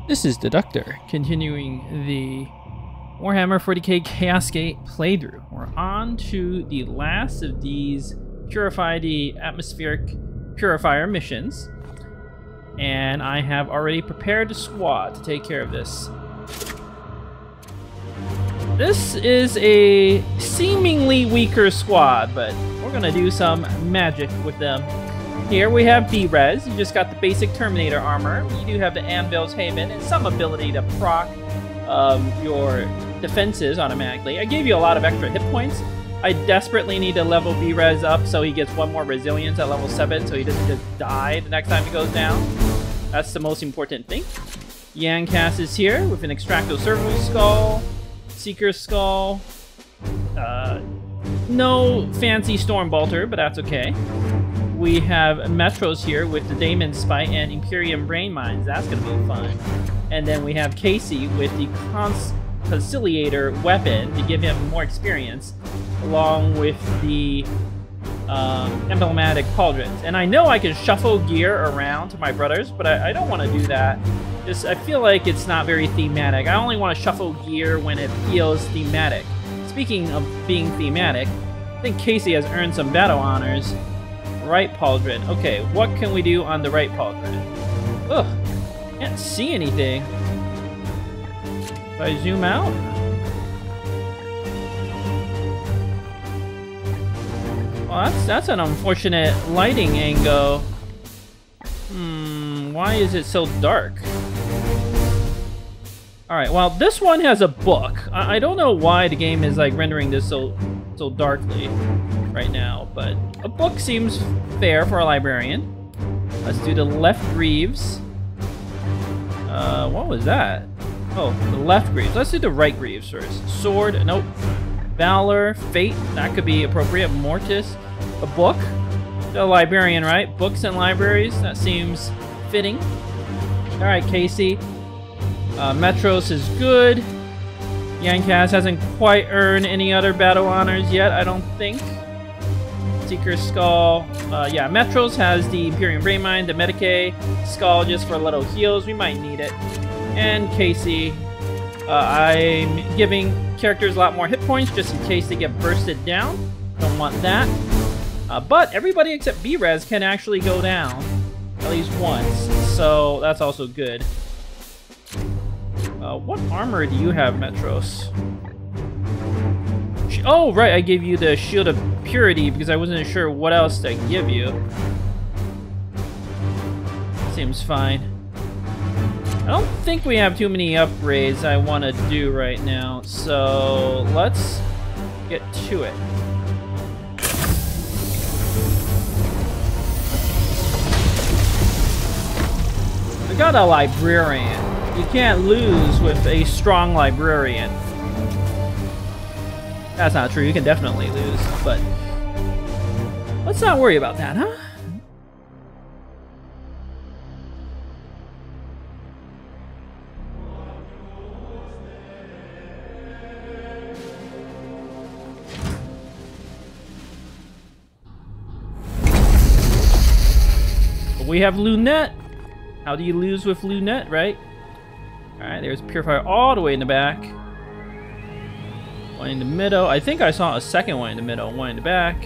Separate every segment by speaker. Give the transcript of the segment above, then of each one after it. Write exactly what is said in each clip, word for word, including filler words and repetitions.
Speaker 1: This is Deductor, continuing the Warhammer forty K Chaos Gate playthrough. We're on to the last of these Purify the Atmospheric Purifier missions. And I have already prepared a squad to take care of this. This is a seemingly weaker squad, but we're gonna do some magic with them. Here we have B-Res. You just got the basic Terminator armor. You do have the Anvil's Haven and some ability to proc um, your defenses automatically. I gave you a lot of extra hit points. I desperately need to level B-Res up so he gets one more resilience at level seven so he doesn't just die the next time he goes down. That's the most important thing. Yancast is here with an Extracto Servo Skull, Seeker Skull, uh, no fancy Storm Bolter, but that's okay. We have Metros here with the Daemon Spite and Imperium Brain Mines. That's going to be fun. And then we have Casey with the Cons Conciliator weapon to give him more experience, along with the um, emblematic pauldrons. And I know I can shuffle gear around to my brothers, but I, I don't want to do that. Just, I feel like it's not very thematic. I only want to shuffle gear when it feels thematic. Speaking of being thematic, I think Casey has earned some battle honors. Right pauldron. Okay, what can we do on the right pauldron? Ugh, can't see anything. If I zoom out? Well, that's, that's an unfortunate lighting angle. Hmm, why is it so dark? Alright, well, this one has a book. I, I don't know why the game is like rendering this so, so darkly right now, but a book seems fair for a librarian. Let's do the left greaves. Uh, what was that? Oh, the left greaves. Let's do the right greaves first. Sword, nope. Valor, Fate, that could be appropriate. Mortis, a book. The librarian, right? Books and libraries, that seems fitting. Alright, Casey. Uh, Metros is good. Yancast hasn't quite earned any other battle honors yet, I don't think. Seeker Skull. Uh, yeah, Metros has the Imperium Brain Mine, the Medicae Skull just for little heals. We might need it. And Casey. Uh, I'm giving characters a lot more hit points just in case they get bursted down. Don't want that. Uh, but everybody except B-Res can actually go down at least once. So that's also good. Uh, what armor do you have, Metros? Oh, right, I gave you the Shield of Purity because I wasn't sure what else to give you. Seems fine. I don't think we have too many upgrades I want to do right now, so let's get to it. We got a librarian. You can't lose with a strong librarian. That's not true, you can definitely lose, but let's not worry about that, huh? We have Lunette. How do you lose with Lunette, right? Alright, there's Purifier all the way in the back. One in the middle. I think I saw a second one in the middle. One in the back.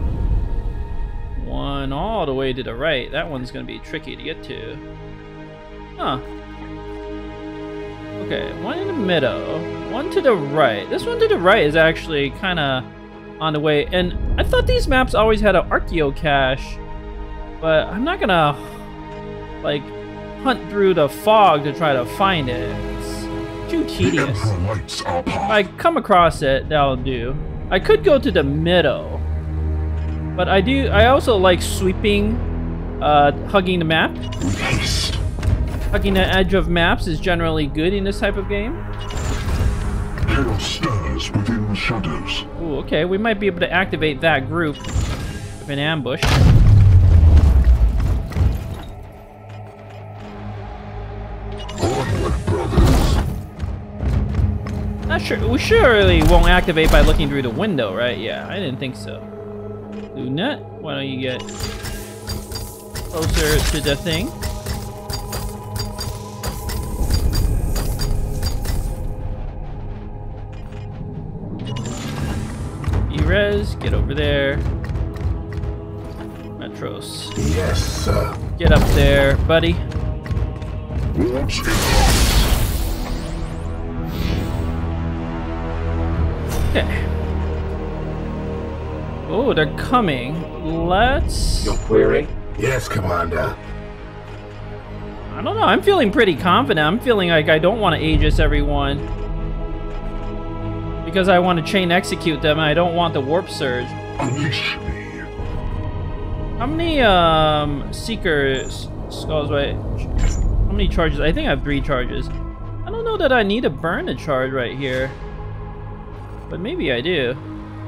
Speaker 1: One all the way to the right. That one's going to be tricky to get to. Huh. Okay, one in the middle. One to the right. This one to the right is actually kind of on the way. And I thought these maps always had an Archaeocache. But I'm not going to, like, hunt through the fog to try to find it. Too tedious. If I come across it, that'll do. I could go to the middle, but I do. I also like sweeping, uh, hugging the map. Hugging the edge of maps is generally good in this type of game.
Speaker 2: Chaos stirs within the shadows.
Speaker 1: Ooh, okay, we might be able to activate that group with an ambush. Not sure. We surely won't activate by looking through the window, right? Yeah, I didn't think so. Lunette, why don't you get closer to the thing? Rez, get over there. Metros.
Speaker 3: Yes, sir.
Speaker 1: Get up there, buddy.
Speaker 2: What's in
Speaker 1: Okay. Oh, they're coming. Let's...
Speaker 3: Your query? Yes, Commander.
Speaker 1: I don't know. I'm feeling pretty confident. I'm feeling like I don't want to Aegis everyone. Because I want to chain execute them and I don't want the warp surge.
Speaker 2: Unleash me.
Speaker 1: How many um Seeker Skulls, wait. How many charges? I think I have three charges. I don't know that I need to burn a charge right here. But maybe I do.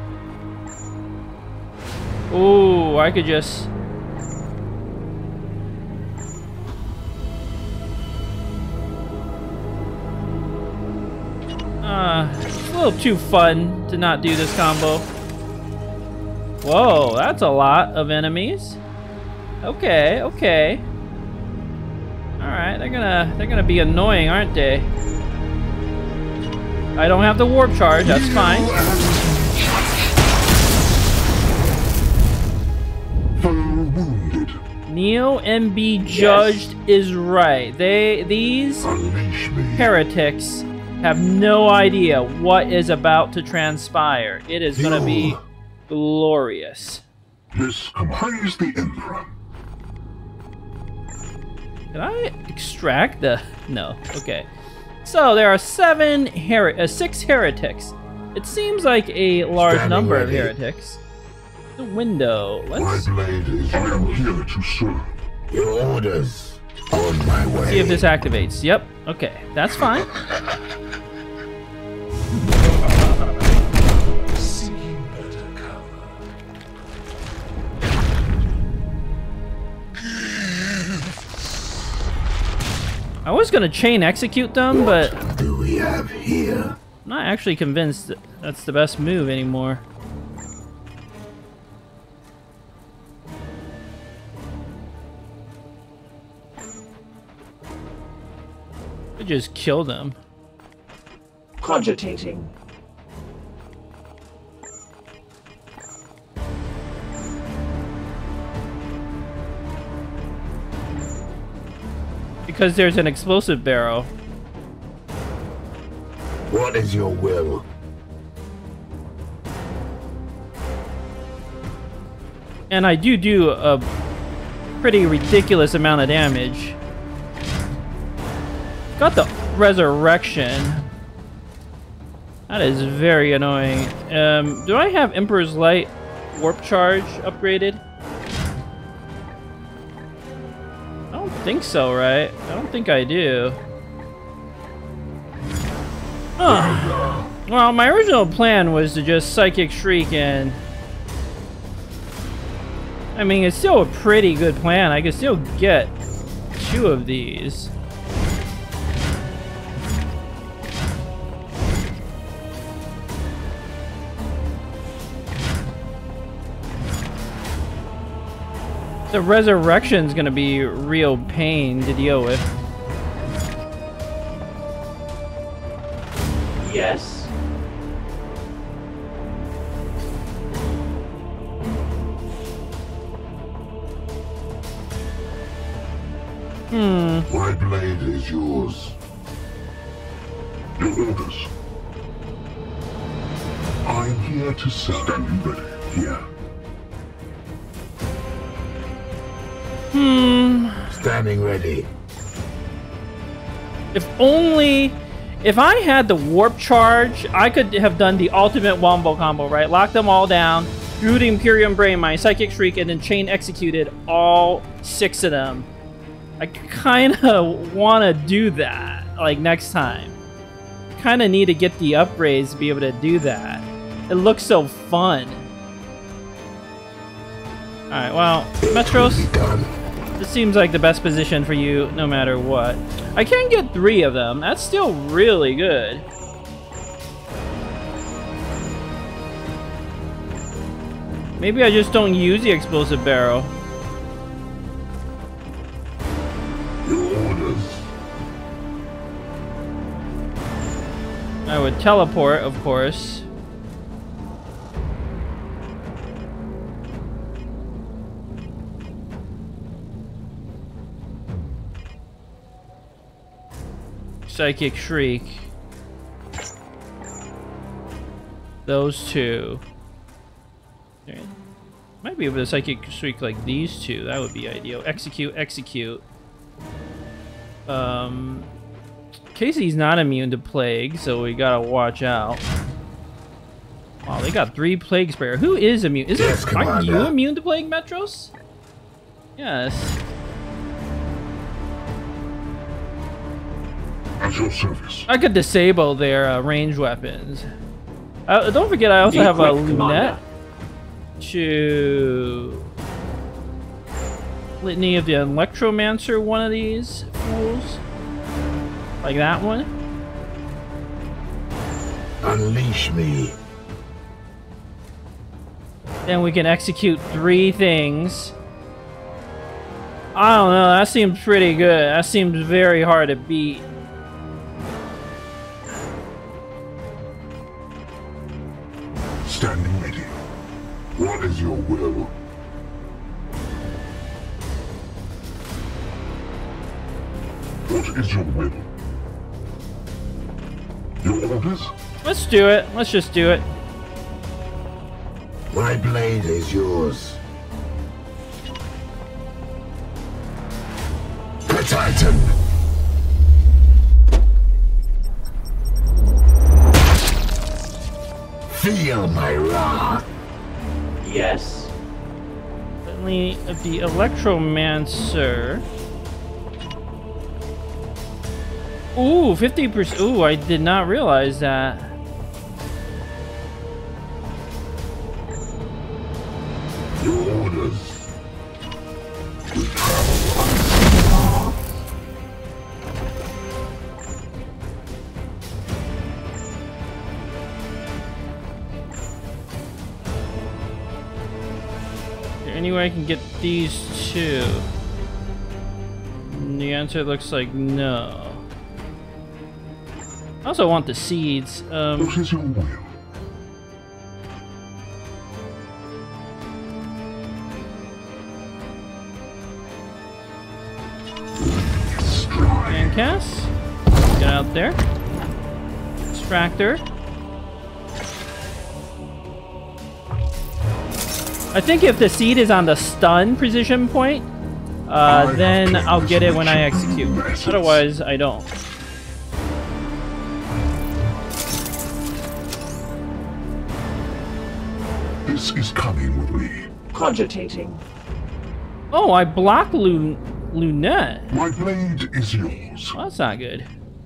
Speaker 1: Ooh, I could just... Uh, it's a little too fun to not do this combo. Whoa, that's a lot of enemies. Okay, okay. Alright, they're gonna they're gonna be annoying, aren't they? I don't have the warp charge, that's fine.
Speaker 2: Foe wounded.
Speaker 1: Neo and be judged is right. They these
Speaker 2: Unleash me.
Speaker 1: heretics have no idea what is about to transpire. It is gonna be glorious.
Speaker 2: This commands the Emperor.
Speaker 1: Can I extract the... No. Okay. So there are seven her uh, six heretics. It seems like a large
Speaker 3: Standing
Speaker 1: number of
Speaker 3: ready.
Speaker 1: heretics. The window.
Speaker 2: My
Speaker 1: Let's
Speaker 2: blade is. I am here to serve.
Speaker 3: Your orders. On my way.
Speaker 1: see if this activates. Yep. Okay. That's fine.
Speaker 2: Seeking better cover.
Speaker 1: I was gonna chain execute them, but
Speaker 3: What do we have here?
Speaker 1: I'm not actually convinced that that's the best move anymore. I just kill them.
Speaker 4: Cogitating.
Speaker 1: Because there's an explosive barrel.
Speaker 3: What is your will?
Speaker 1: And I do do a pretty ridiculous amount of damage. Got the resurrection. That is very annoying. Um, do I have Emperor's Light warp charge upgraded? I don't think so, right? I don't think I do. Huh. Well, my original plan was to just Psychic Shriek and... I mean, it's still a pretty good plan. I could still get two of these. The resurrection's gonna be real pain to deal with.
Speaker 4: Yes.
Speaker 1: Hmm.
Speaker 2: My blade is yours. Your orders. I'm here to serve. Stand ready. Here.
Speaker 1: Hmm.
Speaker 3: Standing ready.
Speaker 1: If only... If I had the warp charge, I could have done the ultimate wombo combo, right? Lock them all down, drew the Imperium Brain Mine, Psychic Shriek, and then chain executed all six of them. I kind of want to do that, like, next time. Kind of need to get the upgrades to be able to do that. It looks so fun. Alright, well, Metros,
Speaker 3: Be done.
Speaker 1: this seems like the best position for you no matter what. I can get three of them. That's still really good. Maybe I just don't use the explosive barrel.
Speaker 2: Your orders.
Speaker 1: I would teleport, of course. Psychic Shriek. Those two. Okay. Might be able to Psychic Shriek like these two. That would be ideal. Execute, execute. Um, Casey's not immune to Plague, so we gotta watch out. Wow, they got three Plague Sprayer. Who is immune? Is
Speaker 3: Yes,
Speaker 1: it? Are
Speaker 3: Commander.
Speaker 1: you immune to Plague, Metros? Yes.
Speaker 2: At your service.
Speaker 1: I could disable their uh, ranged weapons. Uh, don't forget, I also
Speaker 4: Be
Speaker 1: have a
Speaker 4: quick, Commander.
Speaker 1: lunette to Litany of the Electromancer. One of these fools, like that one.
Speaker 3: Unleash me.
Speaker 1: Then we can execute three things. I don't know. That seems pretty good. That seems very hard to beat.
Speaker 2: Standing ready. What is your will? What is your will? Your orders?
Speaker 1: Let's do it. Let's just do it.
Speaker 3: My blade is yours. The Titan. Feel my wrath.
Speaker 4: Yes.
Speaker 1: Litany of the Electromancer. Ooh, fifty percent. Ooh, I did not realize that.
Speaker 2: Your orders. We travel
Speaker 1: Is there any way I can get these two? And the answer looks like no. I also want the seeds. Um,
Speaker 2: What is your will? Strike.
Speaker 1: and cast. Get out there. Extractor. I think if the seed is on the stun precision point, uh, then I'll get it when I execute. Otherwise, I don't.
Speaker 2: This is coming with me.
Speaker 4: Cogitating.
Speaker 1: Oh, I block Lun Lunette.
Speaker 2: My blade is yours.
Speaker 1: Well, that's not good.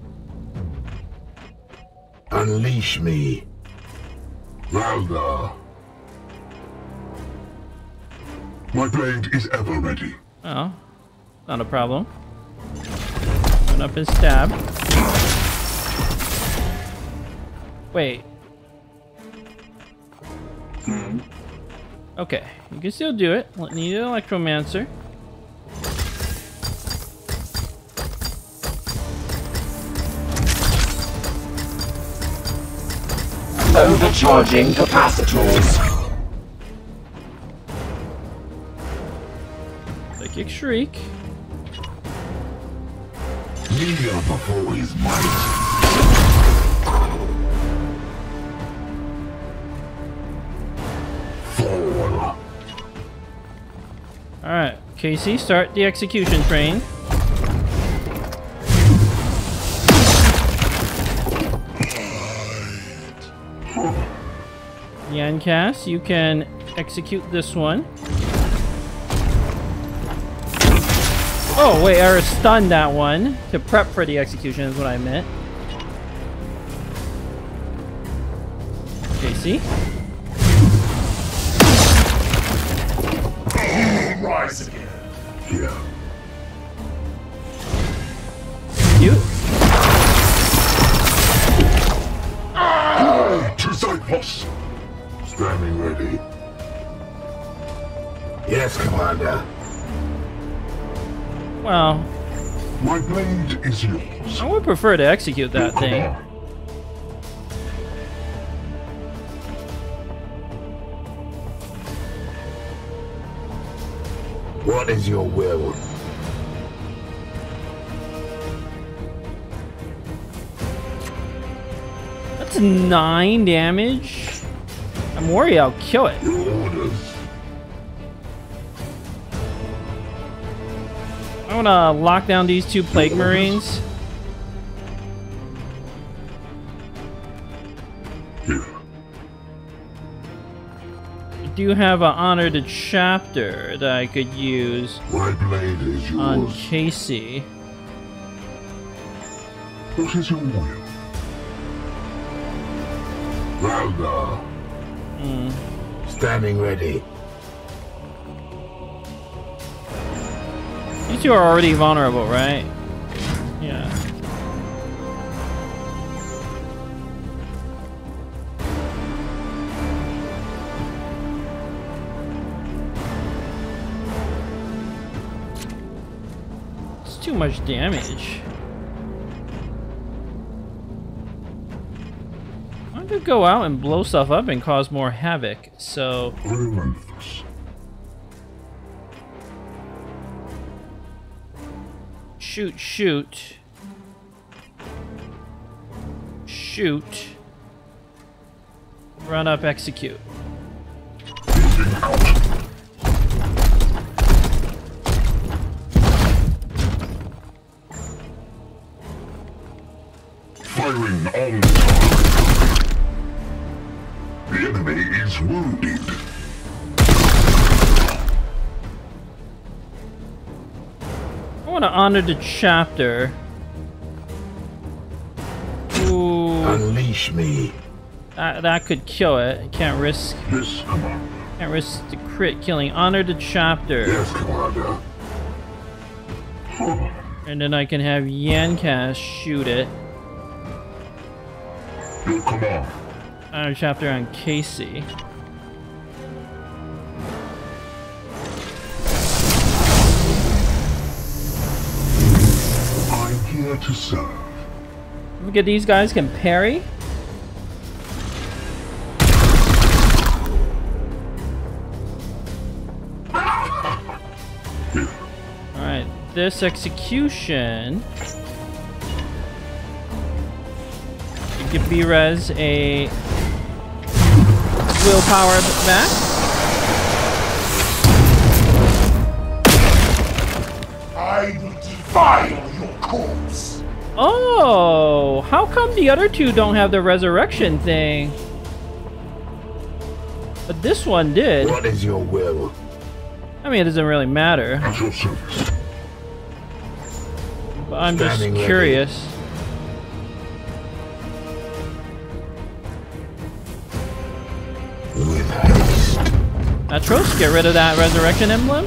Speaker 3: Unleash me.
Speaker 2: Valda. My blade is ever ready.
Speaker 1: Oh, not a problem. Open up his stab. Wait. Okay, you can still do it. Need an Electromancer.
Speaker 4: Overcharging capacitors.
Speaker 1: Psychic Shriek.
Speaker 3: Kneel before his might.
Speaker 2: Fall.
Speaker 1: Alright, Casey, start the execution train. Yancast, you can execute this one. Oh, wait, I stunned that one to prep for the execution is what I meant. Casey.
Speaker 2: Rise again. Here.
Speaker 1: You.
Speaker 2: To Xyphos. Standing ready.
Speaker 3: Yes, Commander.
Speaker 1: Well,
Speaker 2: My blade is yours.
Speaker 1: I would prefer to execute that thing.
Speaker 3: What is your will?
Speaker 1: That's nine damage. I'm worried I'll kill it.
Speaker 2: Your orders.
Speaker 1: I want to lock down these two Plague Marines.
Speaker 2: Here.
Speaker 1: I do have an honored chapter that I could use
Speaker 2: My blade is yours.
Speaker 1: on Casey.
Speaker 2: What is your will? Valda.
Speaker 3: Standing ready.
Speaker 1: You two are already vulnerable, right? Yeah. It's too much damage. I'm gonna go out and blow stuff up and cause more havoc, so...
Speaker 2: Ruthless.
Speaker 1: Shoot, shoot. Shoot. Run up, execute.
Speaker 2: Moving out. Firing on target. The enemy is wounded.
Speaker 1: I want to honor the chapter. Ooh,
Speaker 3: Unleash me.
Speaker 1: that, that could kill it. I can't risk,
Speaker 2: Yes, Commander.
Speaker 1: can't risk the crit killing. Honor the chapter,
Speaker 2: Yes, Commander.
Speaker 1: and then I can have Yancast shoot it.
Speaker 2: Your command.
Speaker 1: Honor chapter on Casey.
Speaker 2: I'm here to serve.
Speaker 1: Look at these guys can parry.
Speaker 2: Here.
Speaker 1: Alright, this execution. You give B-Res a willpower back.
Speaker 2: I will defile your corpse.
Speaker 1: Oh, how come the other two don't have the resurrection thing? But this one did.
Speaker 3: What is your will?
Speaker 1: I mean, it doesn't really matter.
Speaker 2: At your service.
Speaker 1: But I'm just
Speaker 3: Standing ready.
Speaker 1: curious.
Speaker 3: With haste.
Speaker 1: Atros, get rid of that resurrection emblem.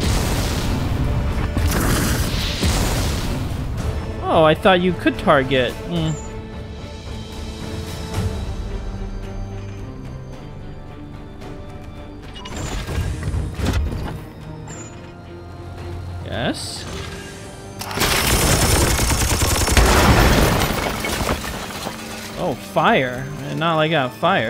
Speaker 1: Oh, I thought you could target. Hmm. Yes. Oh, fire. I did not like that fire.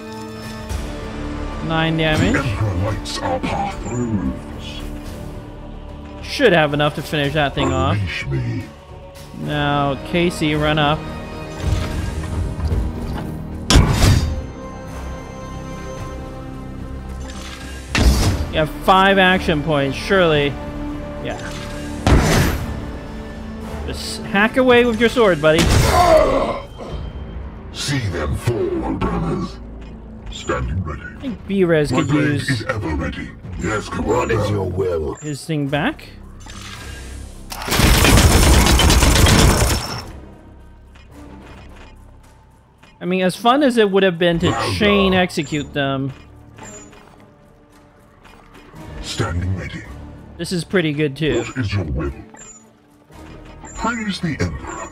Speaker 1: Nine
Speaker 2: The
Speaker 1: damage.
Speaker 2: Emperor lights our path through.
Speaker 1: Should have enough to finish that thing off.
Speaker 2: Unleash me.
Speaker 1: Now, Casey, run up. You have five action points, surely. Yeah. Just hack away with your sword, buddy.
Speaker 2: See them fall, brothers. Standing ready.
Speaker 1: I think B-Res
Speaker 2: My
Speaker 1: could
Speaker 2: blade
Speaker 1: use
Speaker 2: is ever ready. Yes,
Speaker 3: What
Speaker 2: Commander.
Speaker 3: is your will?
Speaker 1: his thing back. I mean, as fun as it would have been to chain execute them,
Speaker 2: Standing ready.
Speaker 1: this is pretty good too.
Speaker 2: What is your will? Praise the Emperor.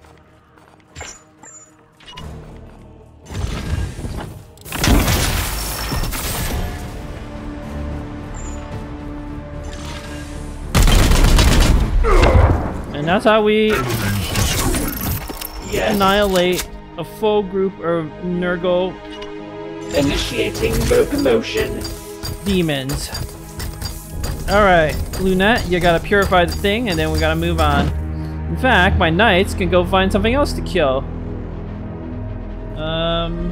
Speaker 1: And that's how we
Speaker 2: Enemies destroyed.
Speaker 4: Yes.
Speaker 1: annihilate a full group of Nurgle
Speaker 4: Initiating locomotion.
Speaker 1: demons. Alright, Lunette, you gotta purify the thing, and then we gotta move on. In fact, my knights can go find something else to kill. Um.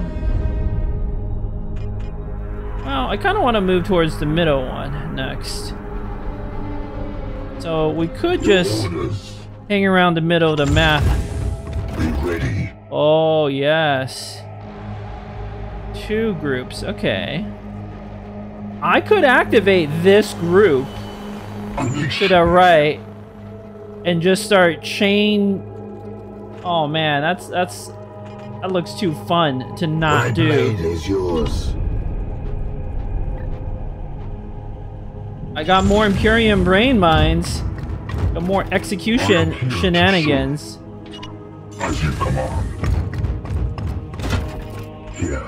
Speaker 1: Well, I kind of want to move towards the middle one next. So we could just hang around the middle of the map.
Speaker 2: Be ready.
Speaker 1: Oh, yes. Two groups, okay. I could activate this group
Speaker 2: Unleash.
Speaker 1: to the right and just start chain. Oh man, that's that's that looks too fun to not
Speaker 3: My
Speaker 1: do.
Speaker 3: blade is yours.
Speaker 1: I got more Imperium brain mines, got more execution shenanigans.
Speaker 2: As you command.
Speaker 3: Here.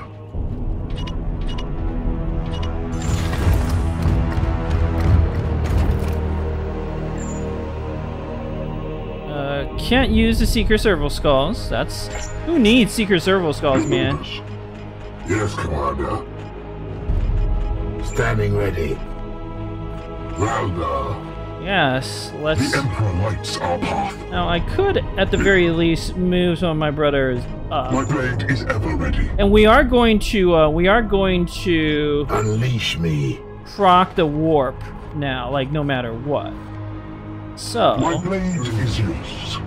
Speaker 1: Uh, can't use the Seeker Serval Skulls. That's who needs Seeker Serval Skulls, man.
Speaker 2: Yes, Commander.
Speaker 3: Standing ready.
Speaker 2: Valda.
Speaker 1: Yes, let's.
Speaker 2: The Emperor lights our path.
Speaker 1: Now I could, at the very least, move some of my brothers up.
Speaker 2: My blade is ever ready.
Speaker 1: And we are going to, uh, we are going to
Speaker 3: Unleash me.
Speaker 1: proc the warp now, like no matter what. So,
Speaker 2: My blade is yours.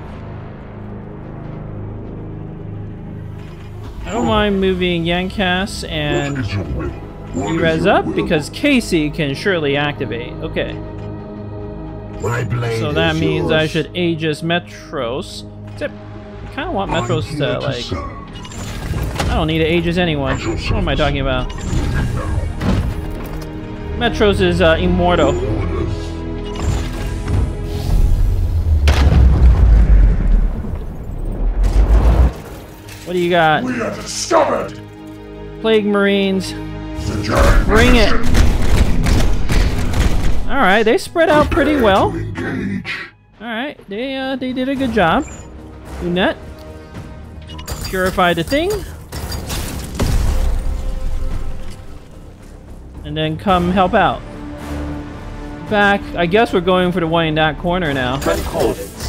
Speaker 1: I don't mind moving Yankas
Speaker 2: What
Speaker 1: and
Speaker 2: is your will? What is
Speaker 1: Res
Speaker 2: your
Speaker 1: up
Speaker 2: will?
Speaker 1: because Casey can surely activate. Okay,
Speaker 3: My blade
Speaker 1: so that
Speaker 3: is
Speaker 1: means I
Speaker 3: yours.
Speaker 1: should Aegis Metros. Except, I kind of want
Speaker 2: I'm
Speaker 1: Metros
Speaker 2: here
Speaker 1: to like.
Speaker 2: serve.
Speaker 1: I don't need to Aegis anyone. What am I talking about? Metros is uh, immortal.
Speaker 2: Orders.
Speaker 1: What do you got?
Speaker 2: We are discovered.
Speaker 1: Plague Marines.
Speaker 2: The giant
Speaker 1: Bring it.
Speaker 2: mission
Speaker 1: All right, they spread out pretty well.
Speaker 2: to engage.
Speaker 1: All right, they uh, they did a good job. Lunette. Purify the thing. And then come help out. Back. I guess we're going for the one in that corner now.
Speaker 4: Concordance.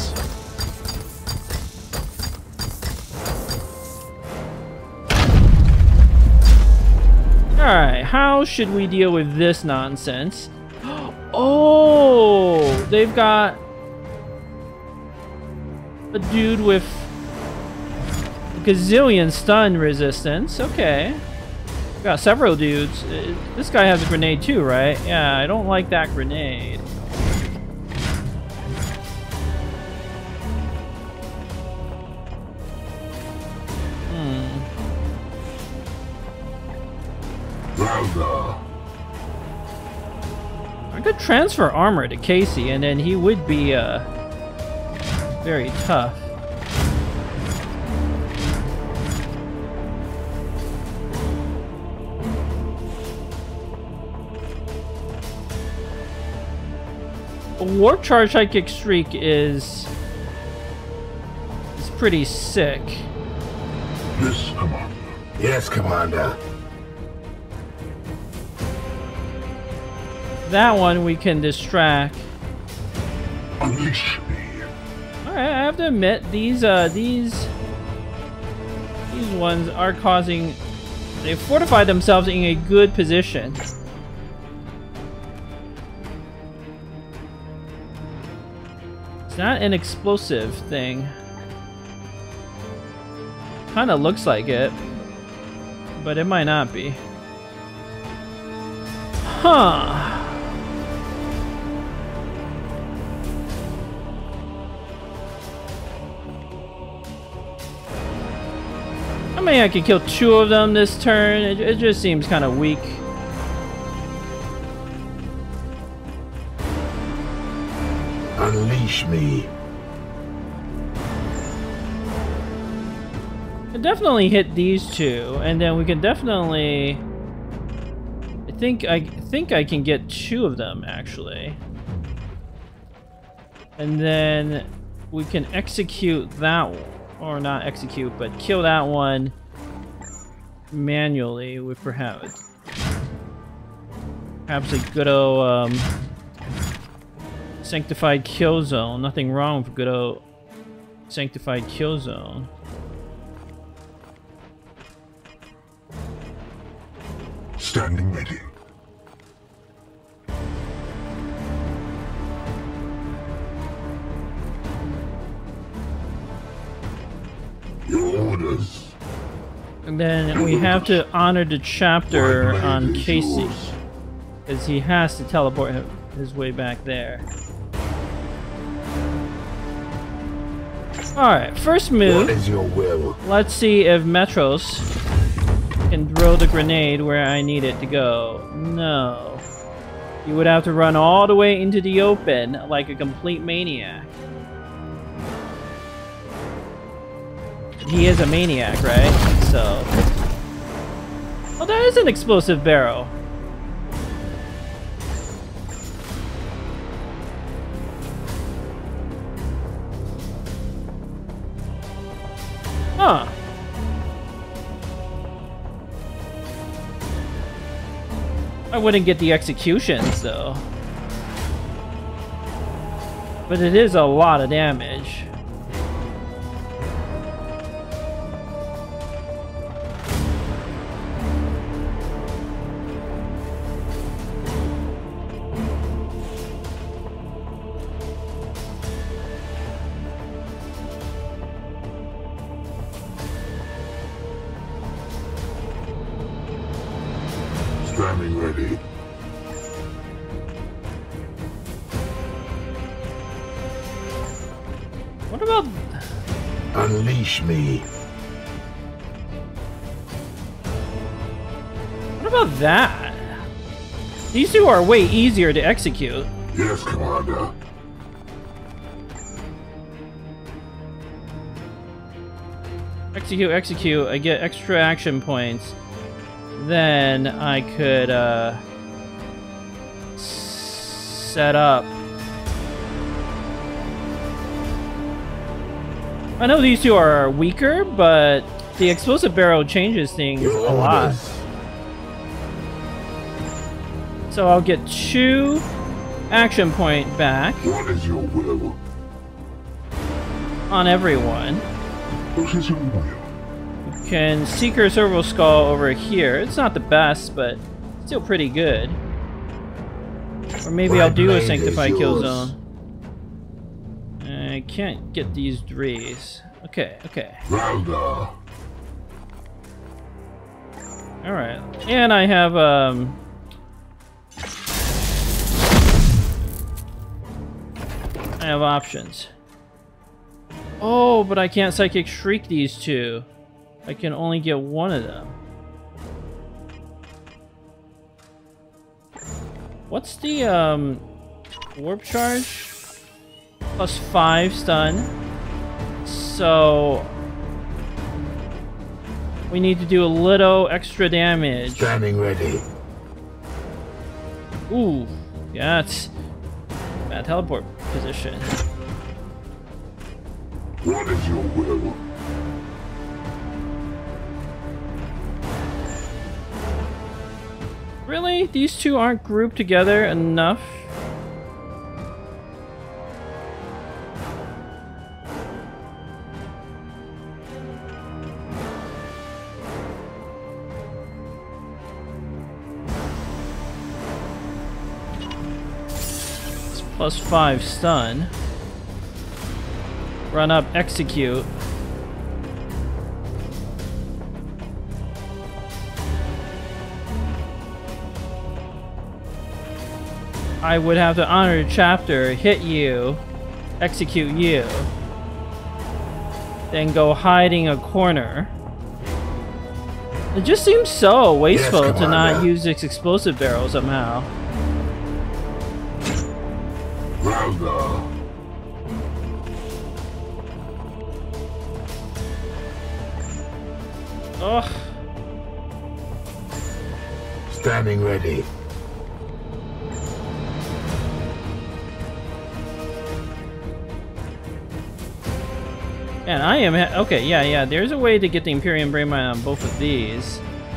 Speaker 1: Alright, how should we deal with this nonsense? Oh, they've got a dude with gazillion stun resistance. Okay. Got several dudes. Uh, This guy has a grenade too, right? Yeah, I don't like that grenade. Hmm.
Speaker 2: Valda.
Speaker 1: I could transfer armor to Casey, and then he would be uh, very tough. A Warp Charge Psychic Streak is is pretty sick.
Speaker 2: Yes, Commander.
Speaker 3: Yes, Commander.
Speaker 1: That one we can distract.
Speaker 2: Unleash me.
Speaker 1: All right, I have to admit these uh these these ones are causing. They fortify themselves in a good position. It's not an explosive thing. Kind of looks like it, but it might not be. Huh. I mean, I could kill two of them this turn. It, it just seems kind of weak.
Speaker 3: Unleash me.
Speaker 1: I definitely hit these two, and then we can definitely. I think I think I can get two of them actually, and then we can execute that one, or not execute, but kill that one manually with perhaps perhaps a good old um, sanctified kill zone. Nothing wrong with good old sanctified kill zone.
Speaker 2: Standing ready. Your orders.
Speaker 1: And then we have to honor the chapter on Casey, because he has to teleport him, his way back there. Alright, first move.
Speaker 3: What is your will?
Speaker 1: Let's see if Metros can throw the grenade where I need it to go. No. You would have to run all the way into the open like a complete maniac. He is a maniac, right? So... Oh, that is an explosive barrel. Huh. I wouldn't get the executions, though. But it is a lot of damage.
Speaker 2: Standing ready.
Speaker 1: What about...
Speaker 3: Unleash me.
Speaker 1: What about that? These two are way easier to execute.
Speaker 2: Yes, Commander.
Speaker 1: Execute, execute. I get extra action points. Then I could uh, set up. I know these two are weaker, but the explosive barrel changes things
Speaker 3: Your
Speaker 1: a lot.
Speaker 3: orders.
Speaker 1: So I'll get two action point back
Speaker 2: What is your will?
Speaker 1: on everyone.
Speaker 2: What is your will?
Speaker 1: Can Seeker Serval Skull over here. It's not the best, but still pretty good. Or maybe
Speaker 3: My
Speaker 1: I'll do a
Speaker 3: blade
Speaker 1: Sanctify
Speaker 3: is
Speaker 1: Kill
Speaker 3: yours.
Speaker 1: Zone. I can't get these Drees. Okay, okay.
Speaker 2: Valda.
Speaker 1: Alright. And I have, um... I have options. Oh, but I can't Psychic Shriek these two. I can only get one of them. What's the, um... Warp Charge? Plus five stun. So... we need to do a little extra damage.
Speaker 3: Standing ready.
Speaker 1: Ooh, yeah, it's bad teleport position.
Speaker 2: What is your will?
Speaker 1: Really? These two aren't grouped together enough? It's plus five stun. Run up, execute. I would have to honor the chapter, hit you, execute you, then go hiding a corner. It just seems so wasteful
Speaker 3: Yes,
Speaker 1: to not
Speaker 3: Commander.
Speaker 1: use this explosive barrel somehow.
Speaker 2: Valda.
Speaker 1: Ugh.
Speaker 3: Standing ready.
Speaker 1: And I am ha okay, yeah, yeah. There's a way to get the Imperium Brainmine on both of these.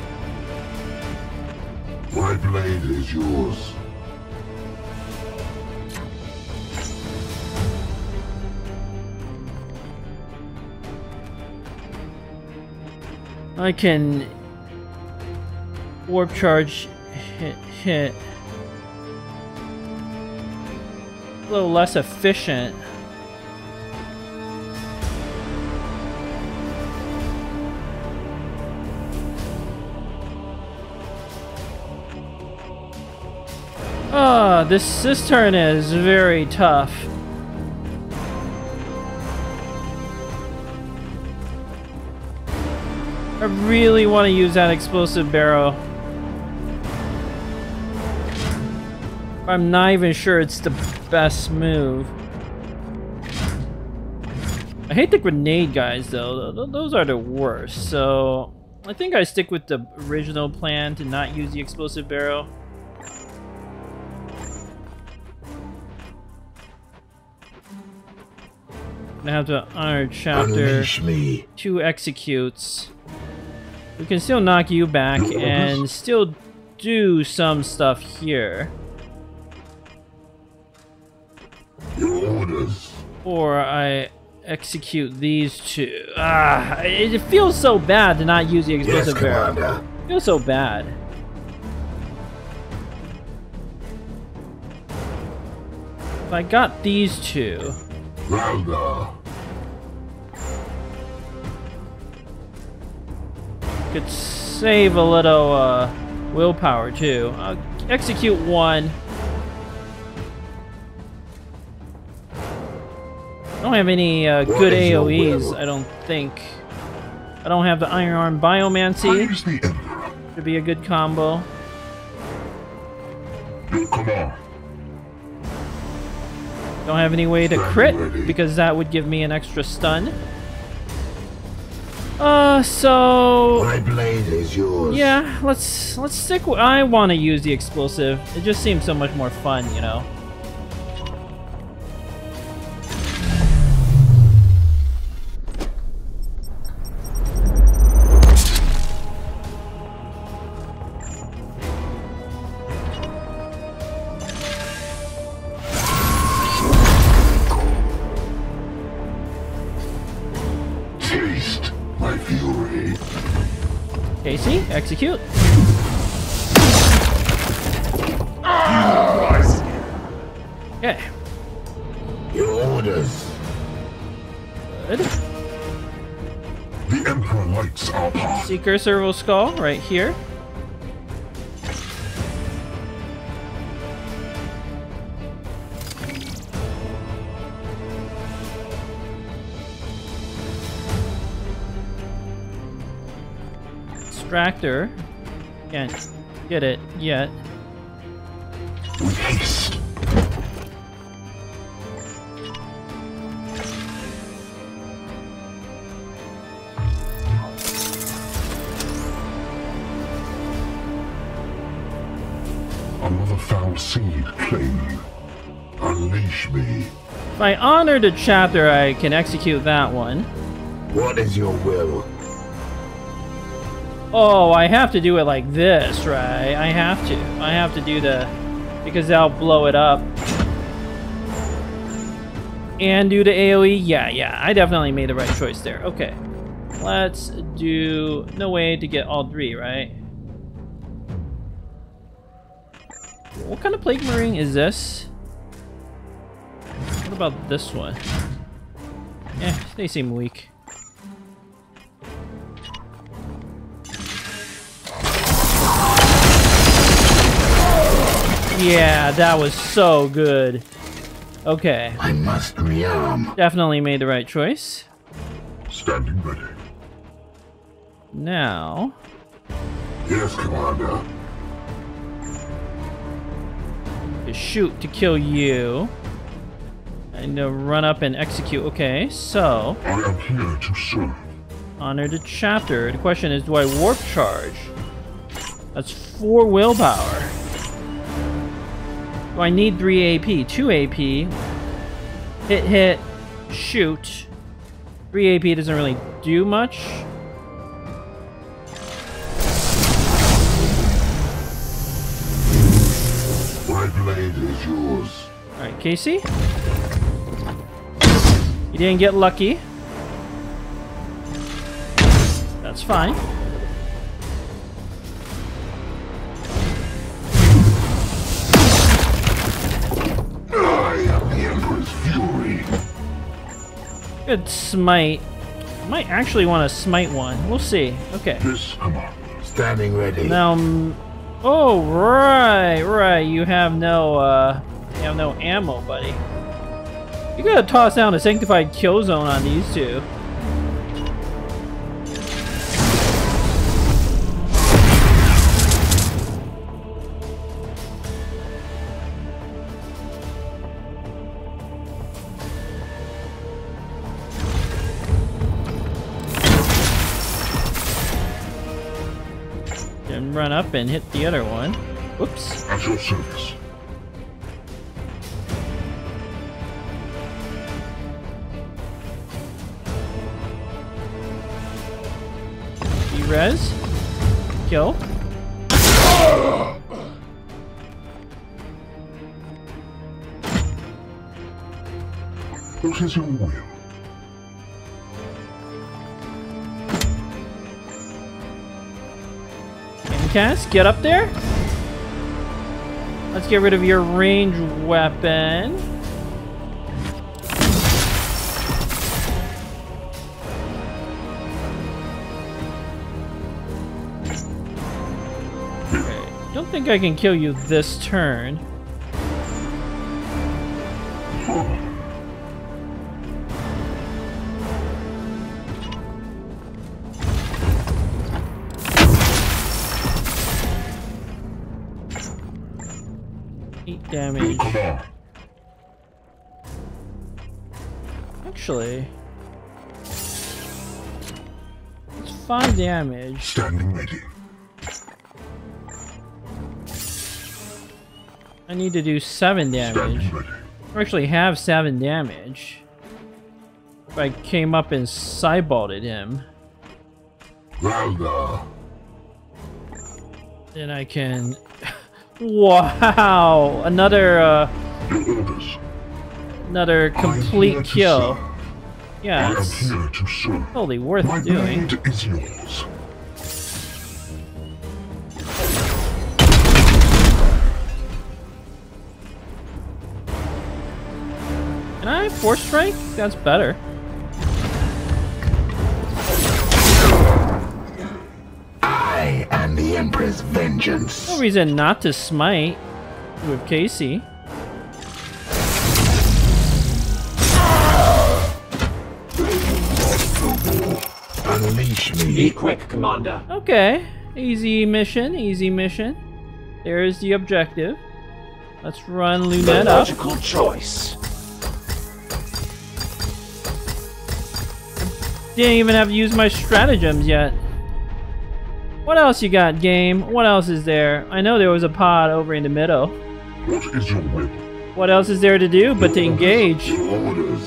Speaker 2: My blade is yours.
Speaker 1: I can Warp charge hit, hit. A little less efficient. Ah, oh, this this turn is very tough. I really want to use that explosive barrel. I'm not even sure it's the best move. I hate the grenade guys though. Th those are the worst. So I think I stick with the original plan to not use the explosive barrel. I have to honor chapter.
Speaker 3: Unleash me.
Speaker 1: Two executes. We can still knock you back and still do some stuff here.
Speaker 3: Your orders.
Speaker 1: Or I execute these two. Ah, it feels so bad to not use the explosive
Speaker 3: Yes,
Speaker 1: barrel.
Speaker 3: Commander.
Speaker 1: It feels so bad. If I got these two.
Speaker 3: Valda.
Speaker 1: Could save a little uh, willpower too. I'll execute one. I don't have any uh, good A O Es, I don't think. I don't have the Iron Arm Biomancy.
Speaker 2: Praise the Emperor.
Speaker 1: Should be a good combo.
Speaker 2: Your command.
Speaker 1: Don't have any way to
Speaker 3: Stand
Speaker 1: crit
Speaker 3: ready.
Speaker 1: because that would give me an extra stun. Uh, so
Speaker 3: My blade is yours.
Speaker 1: yeah, let's let's stick with. I want to use the explosive. It just seems so much more fun, you know.
Speaker 2: Taste my fury.
Speaker 1: Casey, execute. Okay,
Speaker 3: Your orders.
Speaker 1: good.
Speaker 2: The Emperor lights our path.
Speaker 1: Seeker Serval Skull right here. Extractor. Can't get it yet.
Speaker 2: With haste. Another foul seed claim you.
Speaker 3: Unleash me.
Speaker 1: If I honor the chapter, I can execute that one.
Speaker 3: What is your will?
Speaker 1: Oh, I have to do it like this, right? I have to. I have to do the... because that'll blow it up. And do the A O E? Yeah, yeah. I definitely made the right choice there. Okay. Let's do... no way to get all three, right? What kind of Plague Marine is this? What about this one? Eh, they seem weak. Yeah, that was so good. Okay,
Speaker 3: I must rearm.
Speaker 1: definitely made the right choice.
Speaker 2: Standing ready.
Speaker 1: Now,
Speaker 3: Yes, Commander.
Speaker 1: to shoot to kill you. And to run up and execute. Okay, so,
Speaker 2: I am here to serve.
Speaker 1: honor the chapter. The question is, do I warp charge? That's four willpower. Do I need three A P? two A P. Hit, hit, shoot. three A P doesn't really do much.
Speaker 3: My blade is yours.
Speaker 1: Alright, Casey. You didn't get lucky. That's fine. Good smite. Might actually want to smite one. We'll see. Okay.
Speaker 3: Yes, Commander. Standing ready.
Speaker 1: Now, um, oh right, right. You have no, uh, you have no ammo, buddy. You gotta toss down a sanctified kill zone on these two. And run up and hit the other one. Whoops.
Speaker 3: At your service.
Speaker 1: Res. Kill.
Speaker 3: What is your will?
Speaker 1: Cast, get up there. Let's get rid of your ranged weapon. Okay. Don't think I can kill you this turn. Eight damage. Actually, it's five damage.
Speaker 3: Standing ready.
Speaker 1: I need to do seven damage.
Speaker 3: Standing ready.
Speaker 1: I actually have seven damage. If I came up and cybolted him,
Speaker 3: Valda.
Speaker 1: then I can. Wow! Another, uh,
Speaker 3: Your orders.
Speaker 1: another
Speaker 3: I am here
Speaker 1: complete
Speaker 3: to
Speaker 1: kill.
Speaker 3: serve.
Speaker 1: Yeah,
Speaker 3: I am
Speaker 1: it's
Speaker 3: here to serve.
Speaker 1: totally worth
Speaker 3: My
Speaker 1: doing.
Speaker 3: blade is yours.
Speaker 1: Can I force strike? That's better.
Speaker 3: I am the Emperor's vengeance.
Speaker 1: No reason not to smite with Casey.
Speaker 3: Unleash
Speaker 4: Be
Speaker 3: me.
Speaker 4: quick, Commander.
Speaker 1: Okay, easy mission, easy mission. There's the objective. Let's run
Speaker 4: The
Speaker 1: Lunette up.
Speaker 4: logical choice.
Speaker 1: Didn't even have to use my stratagems yet. What else you got, game? What else is there? I know there was a pod over in the middle.
Speaker 3: What is your will?
Speaker 1: What else is there to do but to engage?
Speaker 3: Your orders.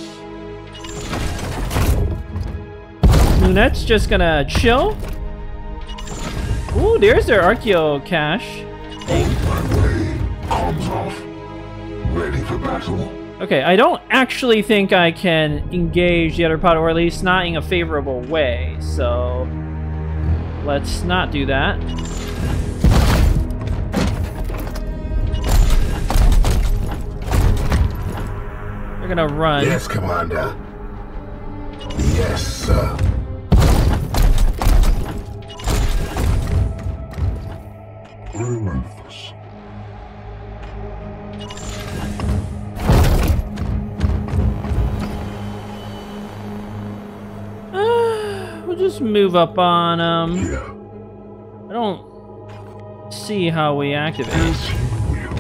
Speaker 1: Lunette's just gonna chill. Ooh, there's their Archeo cache thing.
Speaker 3: My way. Arms off. Ready for battle.
Speaker 1: Okay, I don't actually think I can engage the other pod, or at least not in a favorable way, so let's not do that. We're gonna run.
Speaker 3: Yes, Commander. Yes, sir. Relentless.
Speaker 1: Uh, we'll just move up on um.
Speaker 3: Here.
Speaker 1: I don't see how we activate.
Speaker 3: As you will.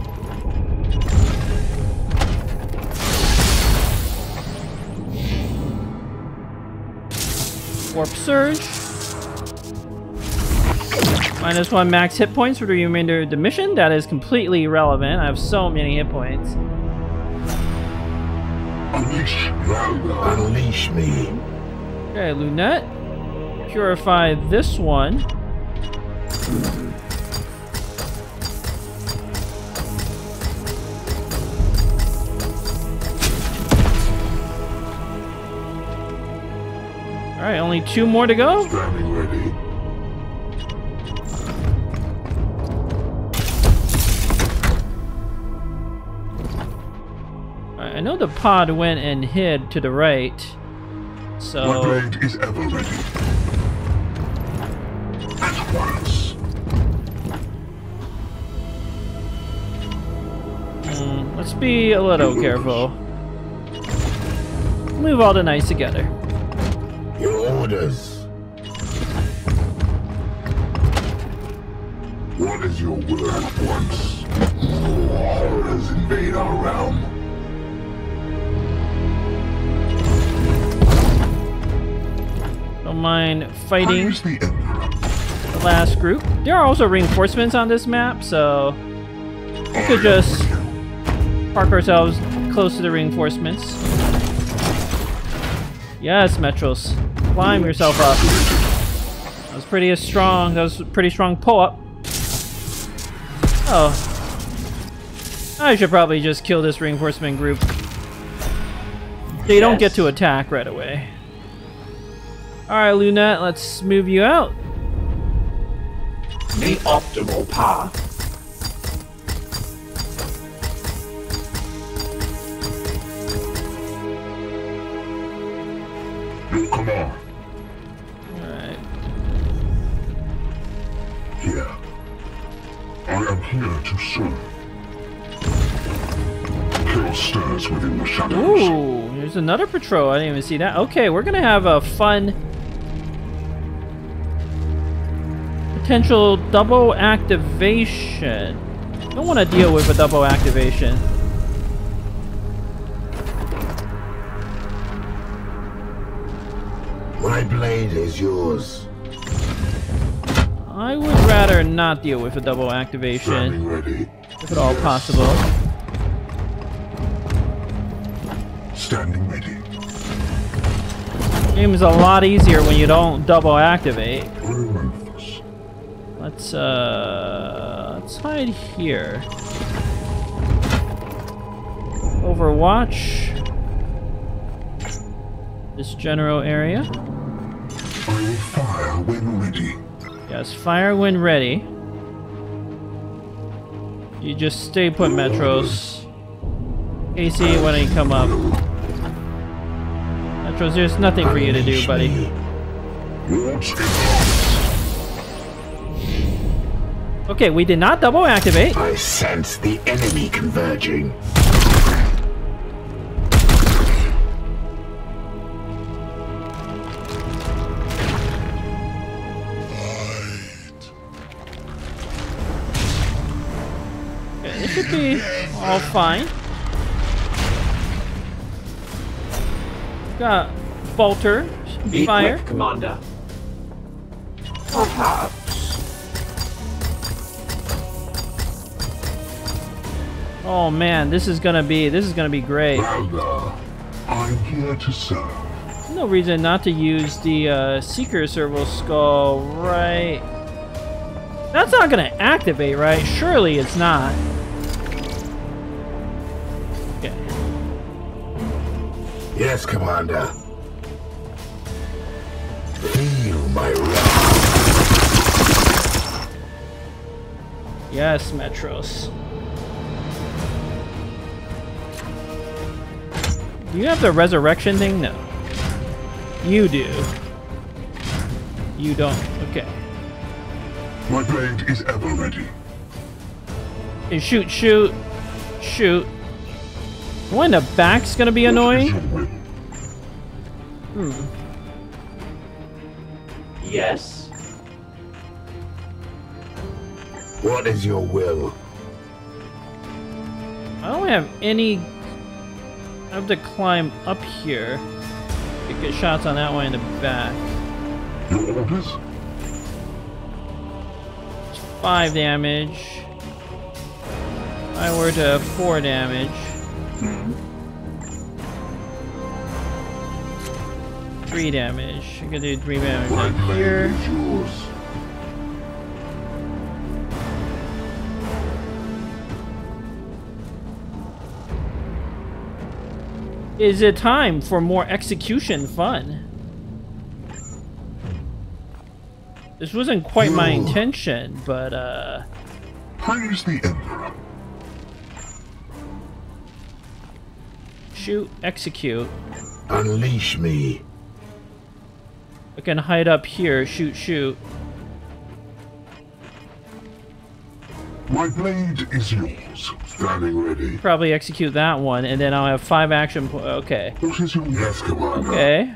Speaker 1: Warp Surge. Minus one max hit points for the remainder of the mission. That is completely irrelevant. I have so many hit points.
Speaker 3: Unleash. Valda. Unleash me.
Speaker 1: Okay, Lunette. Purify this one. Alright, only two more to go.
Speaker 3: Standing ready.
Speaker 1: Alright, I know the pod went and hid to the right. so...
Speaker 2: My blade is ever ready. At once.
Speaker 1: Mm, let's be a little careful. Move all the knights together.
Speaker 3: Your orders.
Speaker 2: What is your word at once? More horrors invade our realm.
Speaker 1: Don't mind fighting
Speaker 2: Praise the Emperor.
Speaker 1: the last group. There are also reinforcements on this map, so we could just park ourselves close to the reinforcements. Yes, Metros. Climb yourself up. That was pretty strong. That was a pretty strong pull-up. Oh. I should probably just kill this reinforcement group. They don't get to attack right away. Alright, Lunette, let's move you out.
Speaker 4: The optimal path.
Speaker 2: Your command.
Speaker 1: Alright.
Speaker 2: Here. I am here to serve. Chaos stirs within the shadows.
Speaker 1: Ooh, there's another patrol. I didn't even see that. Okay, we're gonna have a fun potential double activation. Don't want to deal with a double activation.
Speaker 3: My blade is yours.
Speaker 1: I would rather not deal with a double activation,
Speaker 2: Standing ready.
Speaker 1: if at all possible.
Speaker 2: Standing ready.
Speaker 1: Game is a lot easier when you don't double activate.
Speaker 2: Relentless.
Speaker 1: Let's uh, let's hide here. Overwatch. This general area.
Speaker 2: I will fire when ready.
Speaker 1: Yes, fire when ready. You just stay put, Metros. Casey, why don't you come up? Metros, there's nothing for you to do, buddy.
Speaker 2: Wards enhanced.
Speaker 1: Okay, we did not double activate.
Speaker 3: I sense the enemy converging.
Speaker 1: Okay, this should be all fine. Got Bolter,
Speaker 4: Be
Speaker 1: fire.
Speaker 4: quick, Commander. Perhaps.
Speaker 1: Oh man, this is gonna be this is gonna be great.
Speaker 2: Valor. I'm here to serve.
Speaker 1: No reason not to use the uh, Seeker Serval Skull, right? That's not gonna activate, right? Surely it's not. Okay.
Speaker 3: Yes, Commander. Feel my wrath.
Speaker 1: Yes, Metros. Do you have the resurrection thing? No. You do. You don't. Okay.
Speaker 2: My blade is ever ready.
Speaker 1: And shoot, shoot, shoot. The one in the back's gonna be annoying. Hmm.
Speaker 4: Yes.
Speaker 3: What is your will?
Speaker 1: I don't have any. I have to climb up here to get shots on that one in the back.
Speaker 2: Your orders?
Speaker 1: It's five damage. I were to four damage. Three damage. I could do three damage
Speaker 2: My
Speaker 1: right
Speaker 2: blade
Speaker 1: here.
Speaker 2: is yours.
Speaker 1: Is it time for more execution fun? This wasn't quite my intention, but uh...
Speaker 2: Praise the Emperor.
Speaker 1: shoot, execute.
Speaker 3: Unleash me.
Speaker 1: I can hide up here. Shoot, shoot.
Speaker 3: My blade is yours. Standing ready.
Speaker 1: Probably execute that one, and then I'll have five action po- okay.
Speaker 3: What is your yes, Commander?
Speaker 1: Okay.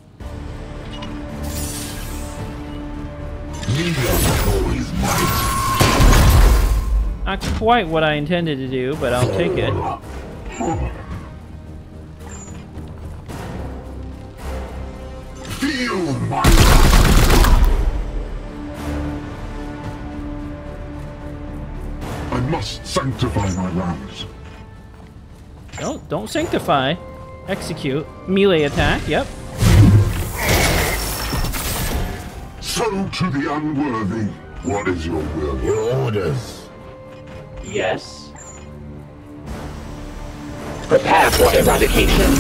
Speaker 3: Always might.
Speaker 1: Not quite what I intended to do, but I'll take it.
Speaker 3: Feel my I must sanctify my rounds.
Speaker 1: Don't don't sanctify. Execute. Melee attack. Yep.
Speaker 3: So to the unworthy. What is your will? Your orders.
Speaker 4: Yes. Prepare for eradication.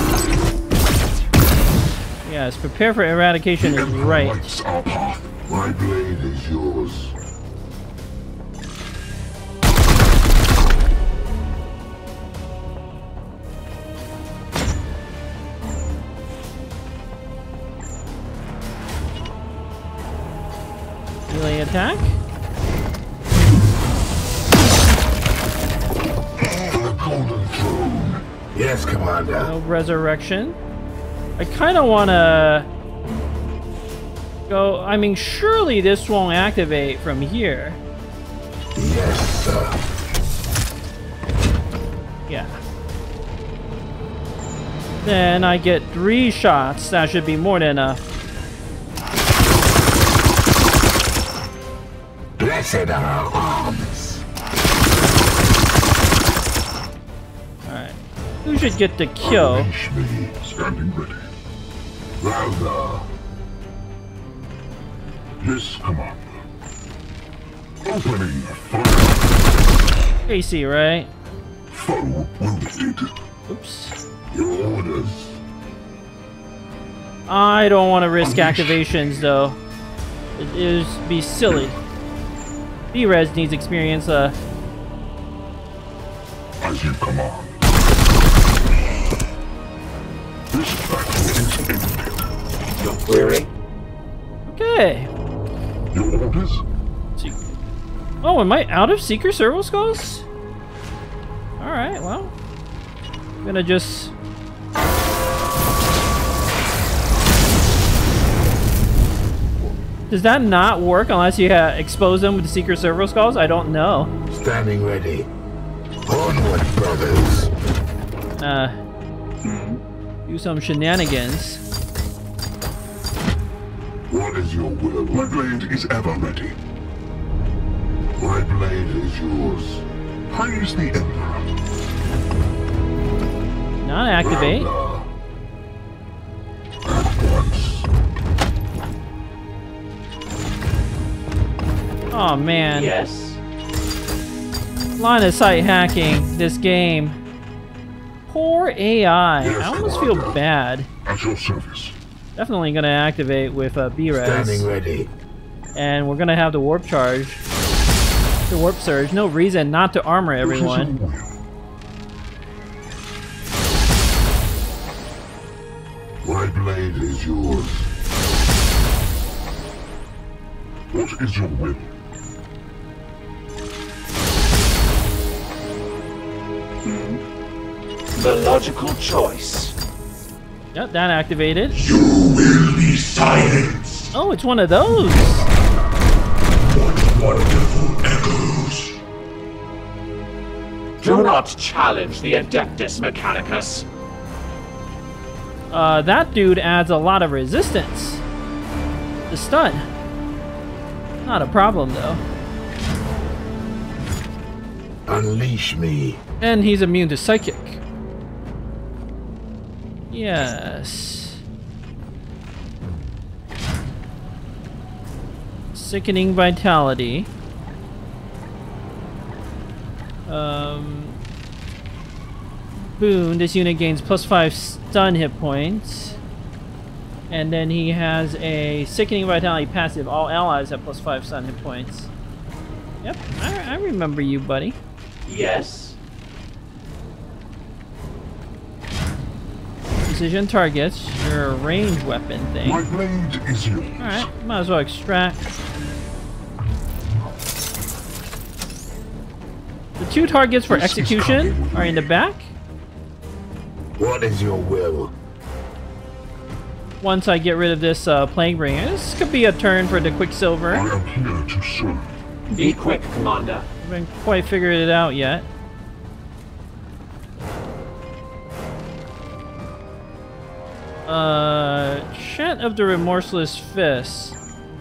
Speaker 1: Yes, prepare for eradication is right.
Speaker 3: Lights our path. My blade is yours.
Speaker 1: Melee attack.
Speaker 3: For the golden throne. Yes, Commander.
Speaker 1: No resurrection. I kind of want to go. I mean, surely this won't activate from here.
Speaker 3: Yes, sir.
Speaker 1: Yeah. Then I get three shots. That should be more than enough.
Speaker 3: Blessed are our arms.
Speaker 1: Alright. Who should get the kill?
Speaker 3: Unleash me. Standing ready. Rather. Yes, Commander. Opening fire.
Speaker 1: Casey, right?
Speaker 3: Foe wounded.
Speaker 1: Oops.
Speaker 3: Your orders.
Speaker 1: I don't want to risk activations, though. It is be silly. B-Res needs experience, uh...
Speaker 3: As you command. This battle is ended.
Speaker 4: Your query?
Speaker 1: Okay.
Speaker 3: Your orders?
Speaker 1: See. Oh, am I out of Seeker Serval Skulls? Alright, well. I'm gonna just... Does that not work unless you uh, expose them with the Seeker Serval Skulls? I don't know.
Speaker 3: Standing ready. Onward, brothers.
Speaker 1: Uh, do some shenanigans.
Speaker 3: What is your will? My blade is ever ready. My blade is yours. Praise the Emperor.
Speaker 1: Not activate.
Speaker 3: Rounder. At once.
Speaker 1: Oh man.
Speaker 4: Yes.
Speaker 1: Line of sight hacking this game. Poor A I.
Speaker 3: Yes,
Speaker 1: I almost feel
Speaker 3: Commander.
Speaker 1: bad.
Speaker 3: At your service.
Speaker 1: Definitely gonna activate with uh, B-Res.
Speaker 3: ready.
Speaker 1: And we're gonna have the warp charge. The warp surge. No reason not to armor everyone.
Speaker 3: What is your will? My blade is yours. What is your will?
Speaker 4: The logical choice.
Speaker 1: Yep, that activated.
Speaker 2: You will be silenced.
Speaker 1: Oh, it's one of those.
Speaker 2: What wonderful echoes.
Speaker 4: Do not challenge the Adeptus Mechanicus.
Speaker 1: Uh, that dude adds a lot of resistance. The stun. Not a problem though.
Speaker 3: Unleash me.
Speaker 1: And he's immune to psychic. Yes. Sickening vitality. Um, boon. This unit gains plus five stun hit points. And then he has a sickening vitality passive. All allies have plus five stun hit points. Yep, I, I remember you, buddy.
Speaker 4: Yes.
Speaker 1: precision targets. Your range weapon thing.
Speaker 3: My blade is yours.
Speaker 1: Alright, might as well extract. The two targets for
Speaker 3: This is
Speaker 1: execution
Speaker 3: coming.
Speaker 1: are in the back.
Speaker 5: What is your will?
Speaker 1: Once I get rid of this uh, plague bringer, this could be a turn for the
Speaker 3: I
Speaker 1: Quicksilver.
Speaker 3: am here to serve.
Speaker 4: Be quick, Commander.
Speaker 1: Haven't quite figured it out yet. Uh, Chant of the Remorseless Fist.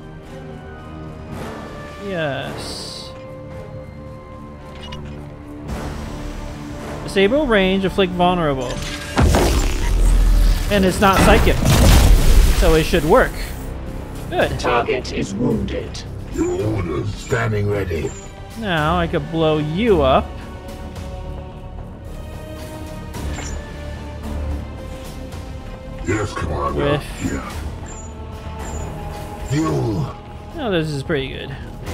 Speaker 1: Yes. Disable range, afflict vulnerable. And it's not psychic. So it should work. Good.
Speaker 4: Target is wounded.
Speaker 3: Your orders.
Speaker 5: Standing ready.
Speaker 1: Now I could blow you up.
Speaker 3: Yes, Commander.
Speaker 1: With-
Speaker 3: Here.
Speaker 5: Fuel.
Speaker 1: Oh, this is pretty good.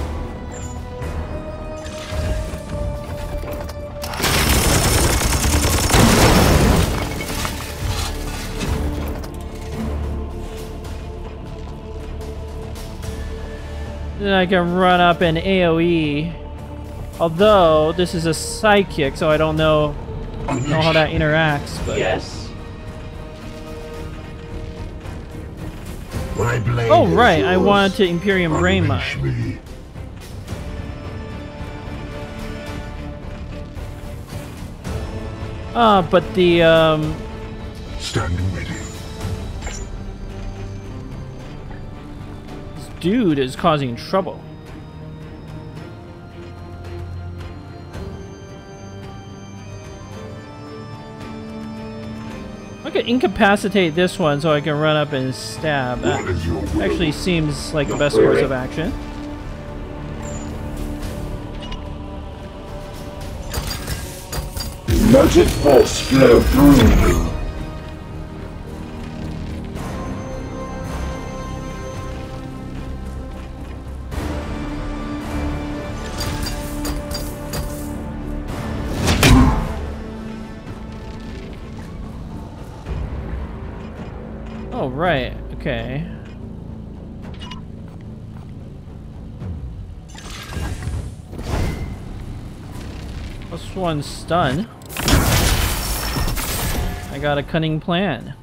Speaker 1: Then I can run up an AoE. Although this is a psychic, so I don't know, know how that interacts. But
Speaker 4: Yes.
Speaker 5: My blade
Speaker 1: oh
Speaker 5: is
Speaker 1: right, I
Speaker 5: yours.
Speaker 1: wanted to Imperium Brain
Speaker 3: Unleash
Speaker 1: Mine.
Speaker 3: me.
Speaker 1: Ah, but the um,
Speaker 3: Standing ready.
Speaker 1: this dude is causing trouble. I could incapacitate this one so I can run up and stab. That
Speaker 3: What is your will?
Speaker 1: actually seems like the best course of action.
Speaker 2: Let its force flow through you.
Speaker 1: Oh right, okay. Plus one stun. I got a cunning plan.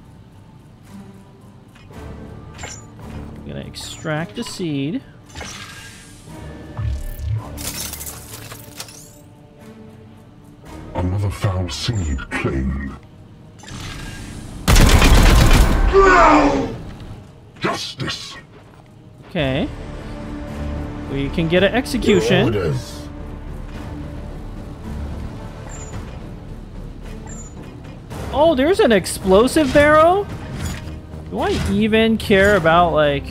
Speaker 1: I'm gonna extract the seed.
Speaker 3: Another foul seed claimed. Justice.
Speaker 1: Okay. We can get an
Speaker 5: Your
Speaker 1: execution.
Speaker 5: orders.
Speaker 1: Oh, there's an explosive barrel? Do I even care about, like,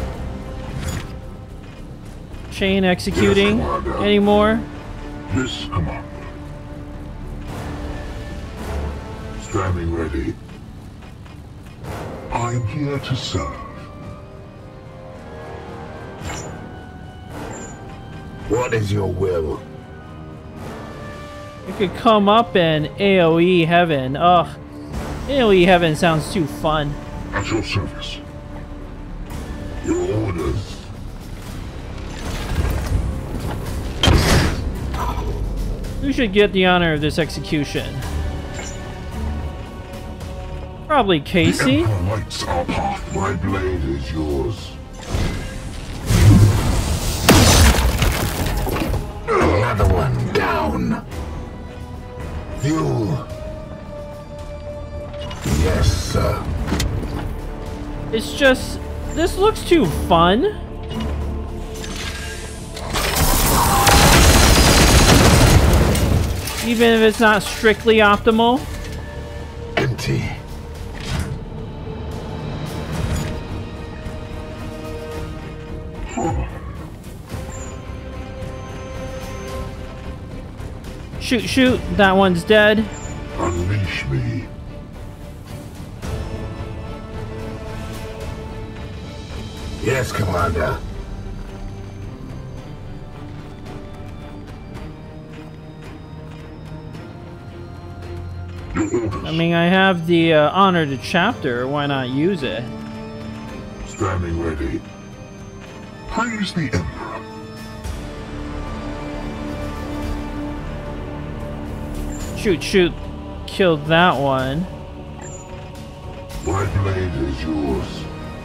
Speaker 1: chain executing
Speaker 3: Yes, Commander.
Speaker 1: anymore?
Speaker 3: Yes, Commander. Standing ready. I'm here to serve.
Speaker 5: What is your will?
Speaker 1: I could come up and AoE heaven. Ugh. AoE heaven sounds too fun.
Speaker 3: At your service. Your orders.
Speaker 1: Who should get the honor of this execution? Probably Casey.
Speaker 3: The Emperor lights our path. My blade is yours.
Speaker 5: Another one down. Fuel. Yes, sir.
Speaker 1: It's just, this looks too fun. Even if it's not strictly optimal.
Speaker 5: Empty. Shoot, shoot, that one's dead.
Speaker 3: Unleash me.
Speaker 5: Yes, Commander.
Speaker 3: Your orders?
Speaker 1: I mean, I have the uh, honor to chapter. Why not use it?
Speaker 3: Standing ready. Praise the Emperor.
Speaker 1: Shoot, shoot. Killed that one.
Speaker 3: My blade is yours.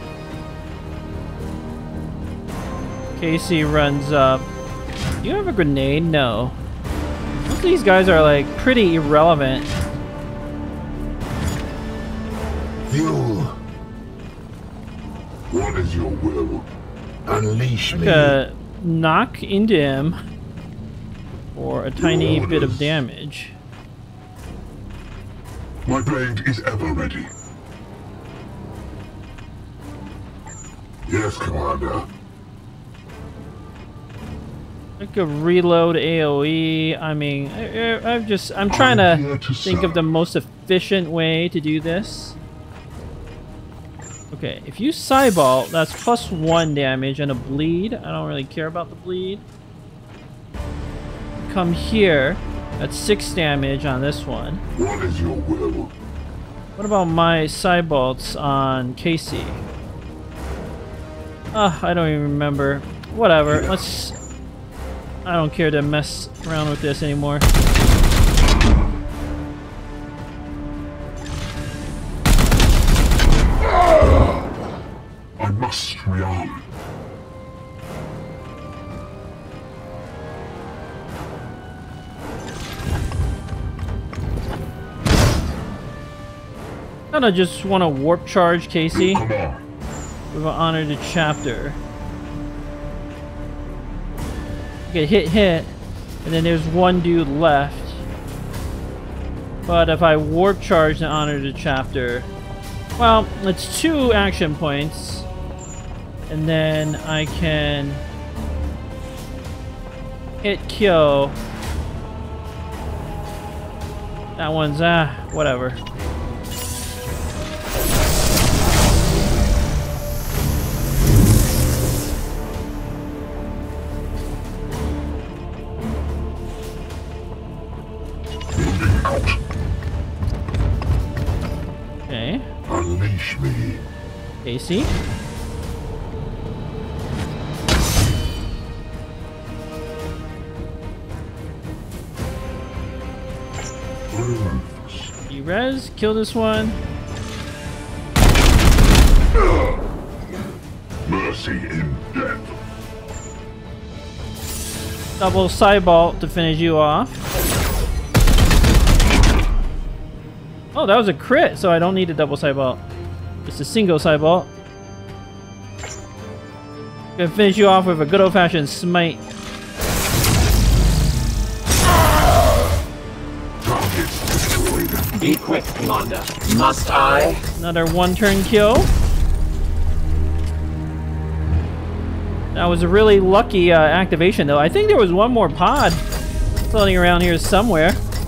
Speaker 1: Casey runs up. Do you have a grenade? No. Most of these guys are like pretty irrelevant.
Speaker 5: Fuel.
Speaker 3: What is your will?
Speaker 5: Unleash me.
Speaker 1: Uh, knock into him for a tiny
Speaker 3: Your
Speaker 1: bit of
Speaker 3: orders.
Speaker 1: damage.
Speaker 3: My blade is ever ready. Yes, Commander.
Speaker 1: I could reload AoE. I mean, I, I, I've just I'm trying
Speaker 3: I'm
Speaker 1: to
Speaker 3: here to
Speaker 1: think of
Speaker 3: serve.
Speaker 1: the most efficient way to do this. Okay, if you Cybalt, that's plus one damage and a bleed. I don't really care about the bleed. Come here, that's six damage on this one.
Speaker 3: What is your will?
Speaker 1: What about my Cybalts on Casey? Ah, I don't even remember. Whatever, let's... I don't care to mess around with this anymore.
Speaker 3: I must rearm.
Speaker 1: I just want to warp charge Casey
Speaker 3: Come on.
Speaker 1: with an honor to chapter. Okay, hit, hit, and then there's one dude left. But if I warp charge the honor to chapter, well, it's two action points, and then I can hit kill. That one's ah, whatever.
Speaker 3: Moving out.
Speaker 1: Okay,
Speaker 3: Unleash me.
Speaker 1: Casey.
Speaker 3: Ruthless.
Speaker 1: E-res, kill this one.
Speaker 3: Mercy in death.
Speaker 1: Double Cybalt to finish you off. Oh, that was a crit, so I don't need a double Cybalt. Just a single Cybalt. Gonna finish you off with a good old-fashioned smite.
Speaker 3: Targets destroyed.
Speaker 4: Be quick, Commander. Must I?
Speaker 1: Another one-turn kill. That was a really lucky uh, activation, though. I think there was one more pod floating around here somewhere.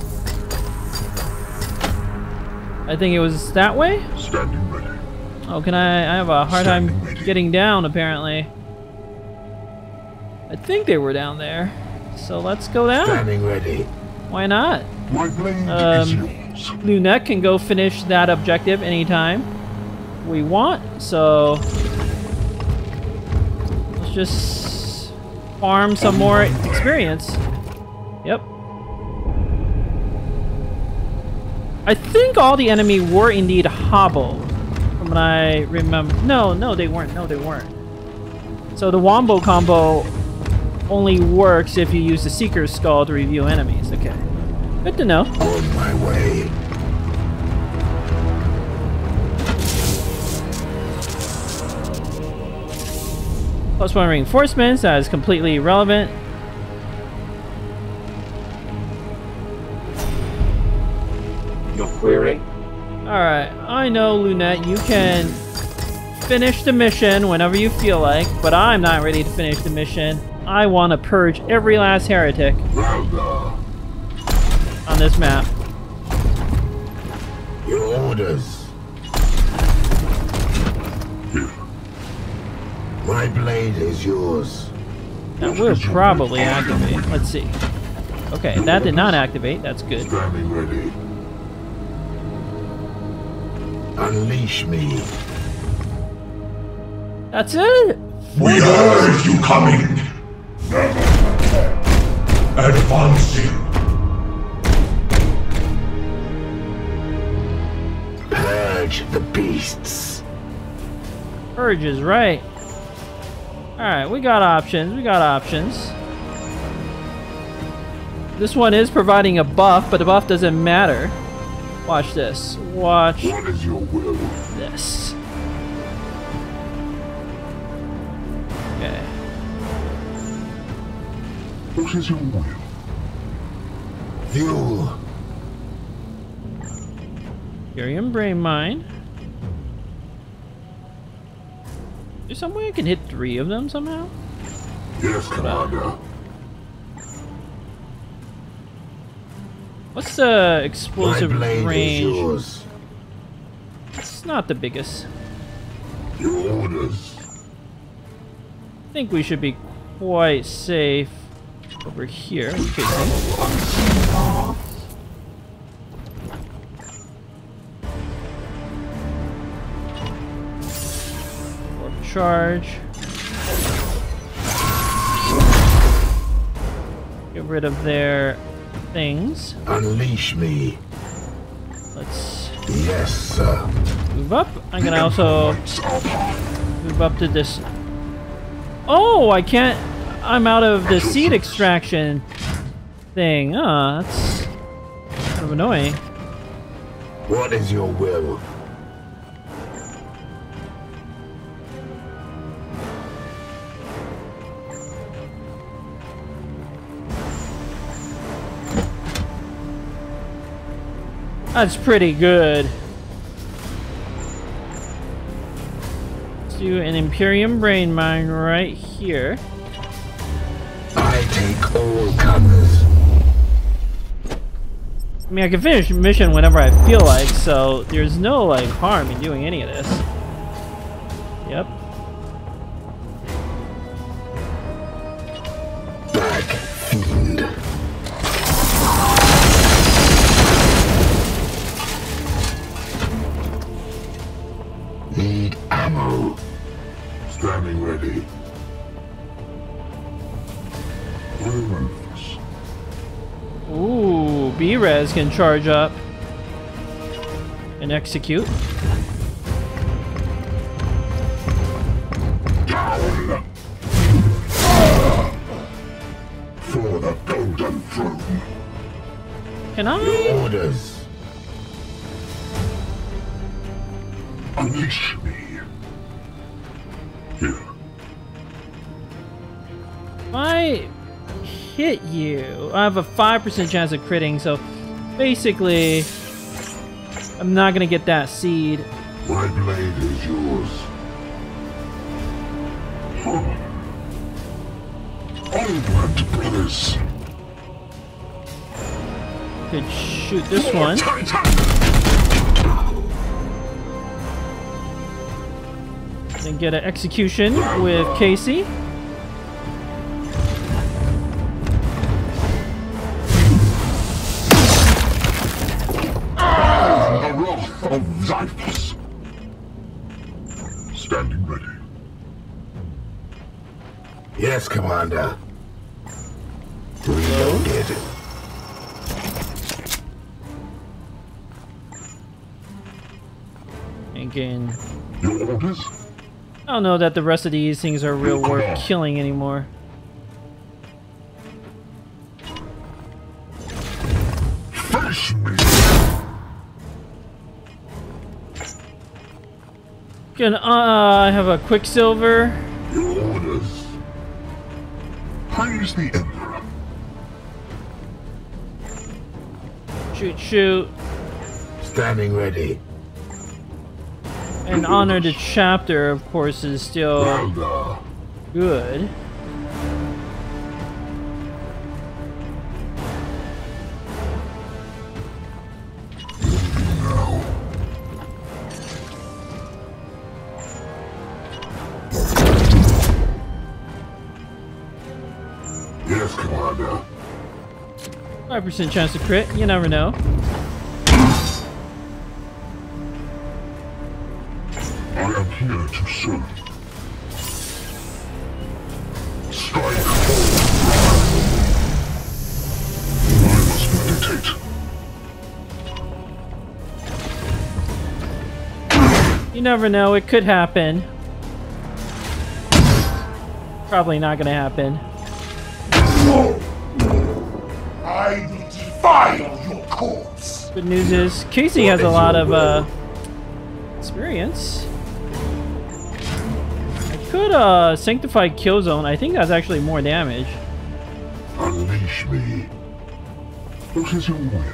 Speaker 1: I think it was that way.
Speaker 3: Standing ready.
Speaker 1: Oh, can I? I have a hard time
Speaker 3: Standing ready.
Speaker 1: getting down, apparently. I think they were down there. So let's go down.
Speaker 5: Standing ready.
Speaker 1: Why not?
Speaker 3: My blade is
Speaker 1: Um,
Speaker 3: yours.
Speaker 1: Lunette can go finish that objective anytime we want. So let's just farm some more experience. Yep. I think all the enemy were indeed hobbled, from what I remember. No, no, they weren't. No, they weren't. So the Wombo combo only works if you use the Seeker's Skull to review enemies. Okay. Good to know.
Speaker 5: On my way.
Speaker 1: Plus one reinforcements, that is completely irrelevant.
Speaker 4: Your query?
Speaker 1: Alright, I know, Lunette, you can finish the mission whenever you feel like, but I'm not ready to finish the mission. I want to purge every last heretic
Speaker 3: Rather.
Speaker 1: on this map.
Speaker 5: Your orders.
Speaker 3: Here.
Speaker 5: My blade is yours.
Speaker 1: That will probably activate. Let's see. Okay, that did not activate. That's good.
Speaker 3: Standing ready.
Speaker 5: Unleash me.
Speaker 1: That's it?
Speaker 2: We heard you coming. Advancing.
Speaker 5: Purge the beasts.
Speaker 1: Purge is right. Alright, we got options. We got options. This one is providing a buff, but the buff doesn't matter. Watch this. Watch
Speaker 3: What is your will?
Speaker 1: this. Okay.
Speaker 3: What is your will?
Speaker 5: Fuel.
Speaker 1: Imperium Brain Mine. There's some way I can hit three of them somehow?
Speaker 3: Yes, Commander.
Speaker 1: What's the explosive
Speaker 5: My blade
Speaker 1: range?
Speaker 5: is yours.
Speaker 1: It's not the biggest.
Speaker 3: Your orders.
Speaker 1: I think we should be quite safe over here. Okay, so- Warp charge. Get rid of their things.
Speaker 5: Unleash me.
Speaker 1: Let's
Speaker 5: Yes, sir.
Speaker 1: move up. I'm gonna also
Speaker 3: Lights are upon.
Speaker 1: move up to this. Oh, I can't. I'm out of the seed extraction thing. Ah, that's kind of annoying.
Speaker 5: What is your will?
Speaker 1: That's pretty good. Let's do an Imperium Brain Mine right here.
Speaker 5: I take all comers.
Speaker 1: I mean, I can finish mission whenever I feel like, so there's no like harm in doing any of this. Yep.
Speaker 5: Black fiend. Need ammo.
Speaker 3: Standing ready. Rufus.
Speaker 1: Ooh, B-Res can charge up and execute.
Speaker 3: Down. For the Golden Throne.
Speaker 1: Can I?
Speaker 5: Orders.
Speaker 3: Unleash me. Here.
Speaker 1: If I hit you, I have a five percent chance of critting, so basically, I'm not gonna get that seed.
Speaker 3: My blade is yours. Huh. Onward, brothers.
Speaker 1: Could shoot this one. Then get an execution with Casey.
Speaker 3: The wrath of Zyphus. Standing ready.
Speaker 5: Yes, Commander. Reloaded.
Speaker 1: Again,
Speaker 3: Your orders?
Speaker 1: I don't know that the rest of these things are real worth killing anymore.
Speaker 3: Face me.
Speaker 1: Can uh, I have a Quicksilver?
Speaker 3: Your orders. Praise the Emperor.
Speaker 1: Shoot, shoot.
Speaker 5: Standing ready.
Speaker 1: And Honor the Chapter, of course, is still
Speaker 3: Elder.
Speaker 1: good.
Speaker 3: Now. Yes, Commander.
Speaker 1: five percent chance to crit, you never know.
Speaker 3: here to serve. Strike home. I must meditate.
Speaker 1: You never know, it could happen. Probably not gonna happen.
Speaker 3: I will defile your corpse.
Speaker 1: Good news is, Casey has a lot of uh, experience. I could uh, sanctify Killzone. I think that's actually more damage.
Speaker 3: Unleash me. What is your will?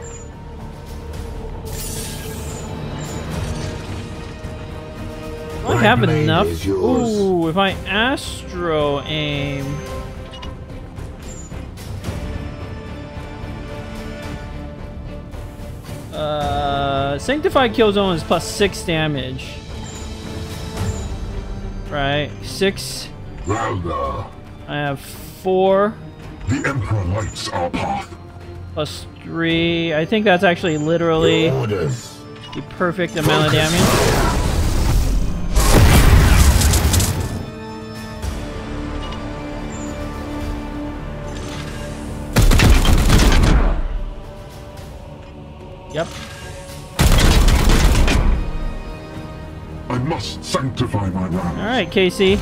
Speaker 1: I
Speaker 5: My
Speaker 1: have
Speaker 5: blade
Speaker 1: enough.
Speaker 5: is yours.
Speaker 1: Ooh, if I Astro aim. Uh, Sanctified Killzone is plus six damage. Right, six.
Speaker 3: Valda,
Speaker 1: I have four
Speaker 3: the Emperor lights our path.
Speaker 1: plus three. I think that's actually literally
Speaker 5: Your orders.
Speaker 1: the perfect amount of damage. Yep.
Speaker 3: I must sanctify my rounds.
Speaker 1: Alright, Casey.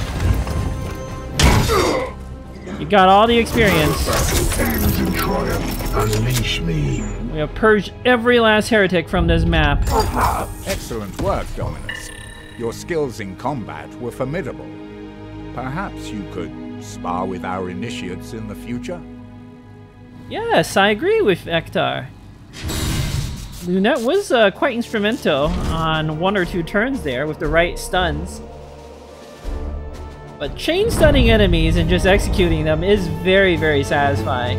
Speaker 1: You got all the experience.
Speaker 3: Battle ends in triumph.
Speaker 5: Unleash me.
Speaker 1: We have purged every last heretic from this map.
Speaker 6: Excellent work, Dominus. Your skills in combat were formidable. Perhaps you could spar with our initiates in the future?
Speaker 1: Yes, I agree with Ektar. Lunette was uh, quite instrumental on one or two turns there with the right stuns. But chain stunning enemies and just executing them is very, very satisfying.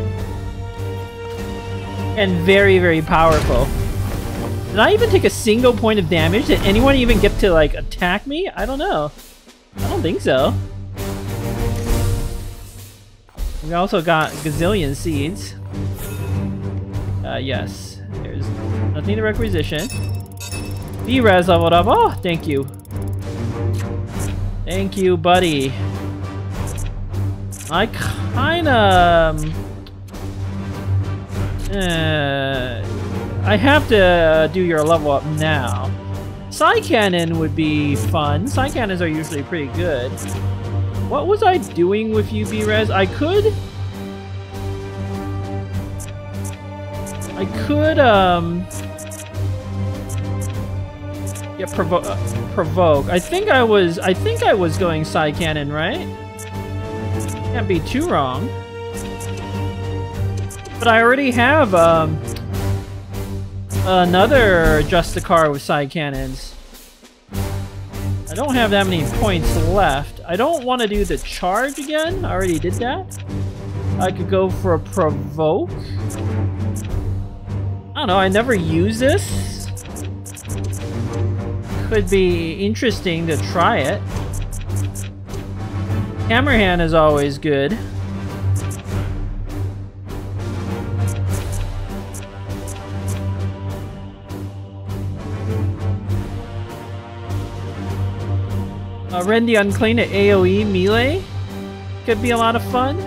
Speaker 1: And very, very powerful. Did I even take a single point of damage? Did anyone even get to, like, attack me? I don't know. I don't think so. We also got gazillion seeds. Uh, yes. There's nothing to requisition. B-Res leveled up. Oh, thank you. Thank you, buddy. I kinda... Uh, I have to do your level up now. Psy Cannon would be fun. Psy Cannons are usually pretty good. What was I doing with you, B-Res? I could... I could, um... Yeah, provo uh, provoke. I think I was... I think I was going Psy Cannon, right? Can't be too wrong. But I already have, um... another Justicar with Psy Cannons. I don't have that many points left. I don't want to do the charge again. I already did that. I could go for a provoke. I don't know, I never use this. Could be interesting to try it. Hammerhand is always good. Uh, Rend the Unclean at A O E melee could be a lot of fun.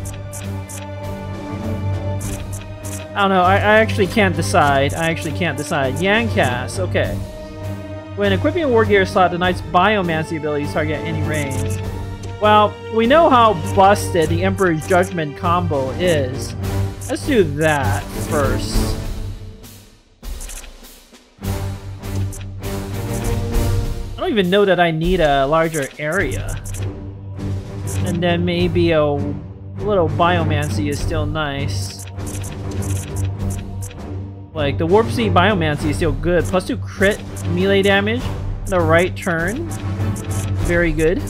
Speaker 1: I don't know, I, I actually can't decide. I actually can't decide. Yankas, okay. When equipping a war gear slot, the knight's biomancy abilities target any range. Well, we know how busted the Emperor's Judgment combo is. Let's do that first. I don't even know that I need a larger area. And then maybe a little biomancy is still nice. Like, the Warp Seed Biomancy is still good. Plus two crit melee damage. The right turn. Very good.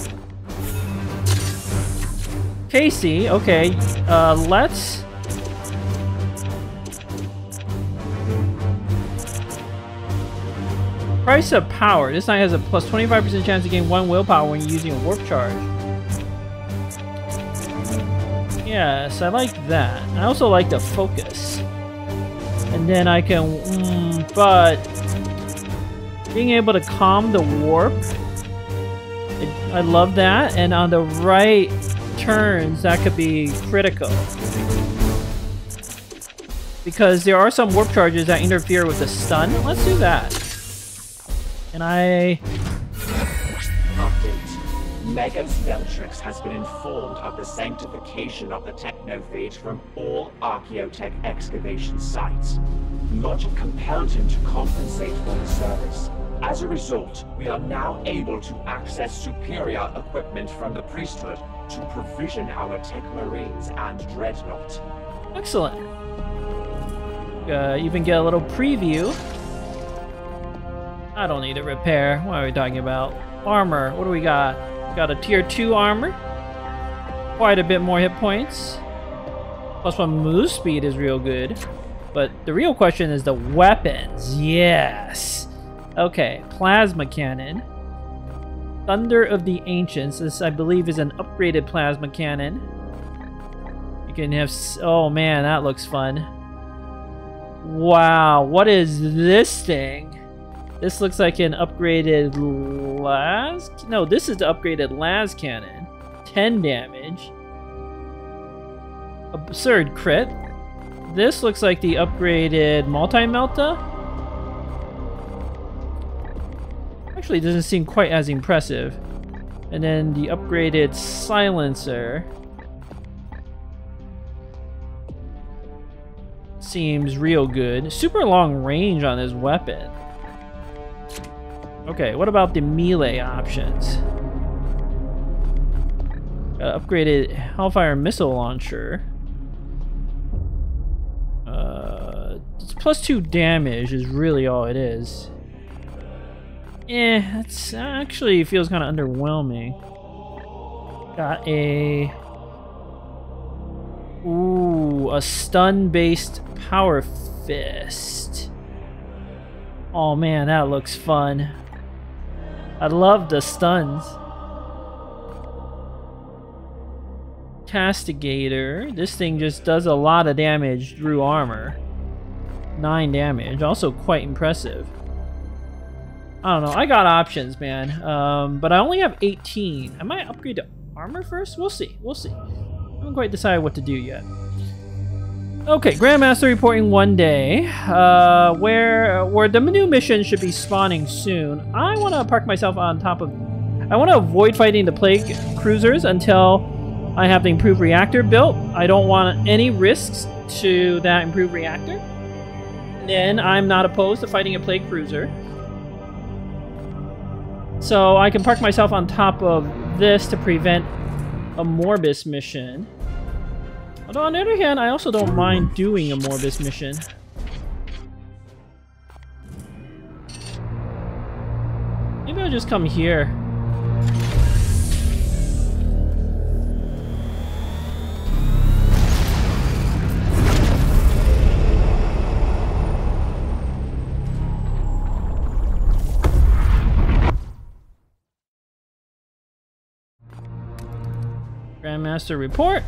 Speaker 1: Casey, okay. Uh, let's... Price of Power. This knight has a plus twenty-five percent chance to gain one willpower when you're using a Warp Charge. Yes, I like that. I also like the Focus. And then I can, mm, but being able to calm the warp I love that. And on the right turns, that could be critical. Because there are some warp charges that interfere with the stun. Let's do that. And I...
Speaker 4: Update. Megas Veltrix has been informed of the sanctification of the Technophage from all Archaeotech excavation sites. Logic compelled him to compensate for the service. As a result, we are now able to access superior equipment from the priesthood to provision our Tech Marines and Dreadnought.
Speaker 1: Excellent. Uh, even get a little preview. I don't need a repair. What are we talking about? Armor. What do we got? We got a tier two armor. Quite a bit more hit points. Plus one move speed is real good. But the real question is the weapons. Yes. Okay. Plasma cannon. Thunder of the Ancients. This, I believe, is an upgraded plasma cannon. You can have... Oh, man. That looks fun. Wow. What is this thing? This looks like an upgraded las... No, this is the upgraded las cannon. ten damage. Absurd crit. This looks like the upgraded multi-melta. Actually, doesn't seem quite as impressive. And then the upgraded silencer. Seems real good. Super long range on this weapon. Okay, what about the melee options? Got upgraded Hellfire missile launcher. Uh, it's plus two damage is really all it is. Eh, it's actually feels kind of underwhelming. Got a ooh a stun-based power fist. Oh man, that looks fun. I love the stuns. Castigator. This thing just does a lot of damage through armor. Nine damage. Also quite impressive. I don't know. I got options, man. Um, but I only have eighteen. I might upgrade to armor first? We'll see. We'll see. I haven't quite decided what to do yet. Okay, Grandmaster reporting one day, uh, where where the new mission should be spawning soon. I want to park myself on top of... I want to avoid fighting the plague cruisers until I have the improved reactor built. I don't want any risks to that improved reactor. Then I'm not opposed to fighting a plague cruiser. So I can park myself on top of this to prevent a Morbus mission. Although on the other hand, I also don't mind doing a Morbus mission. Maybe I'll just come here. Grandmaster report.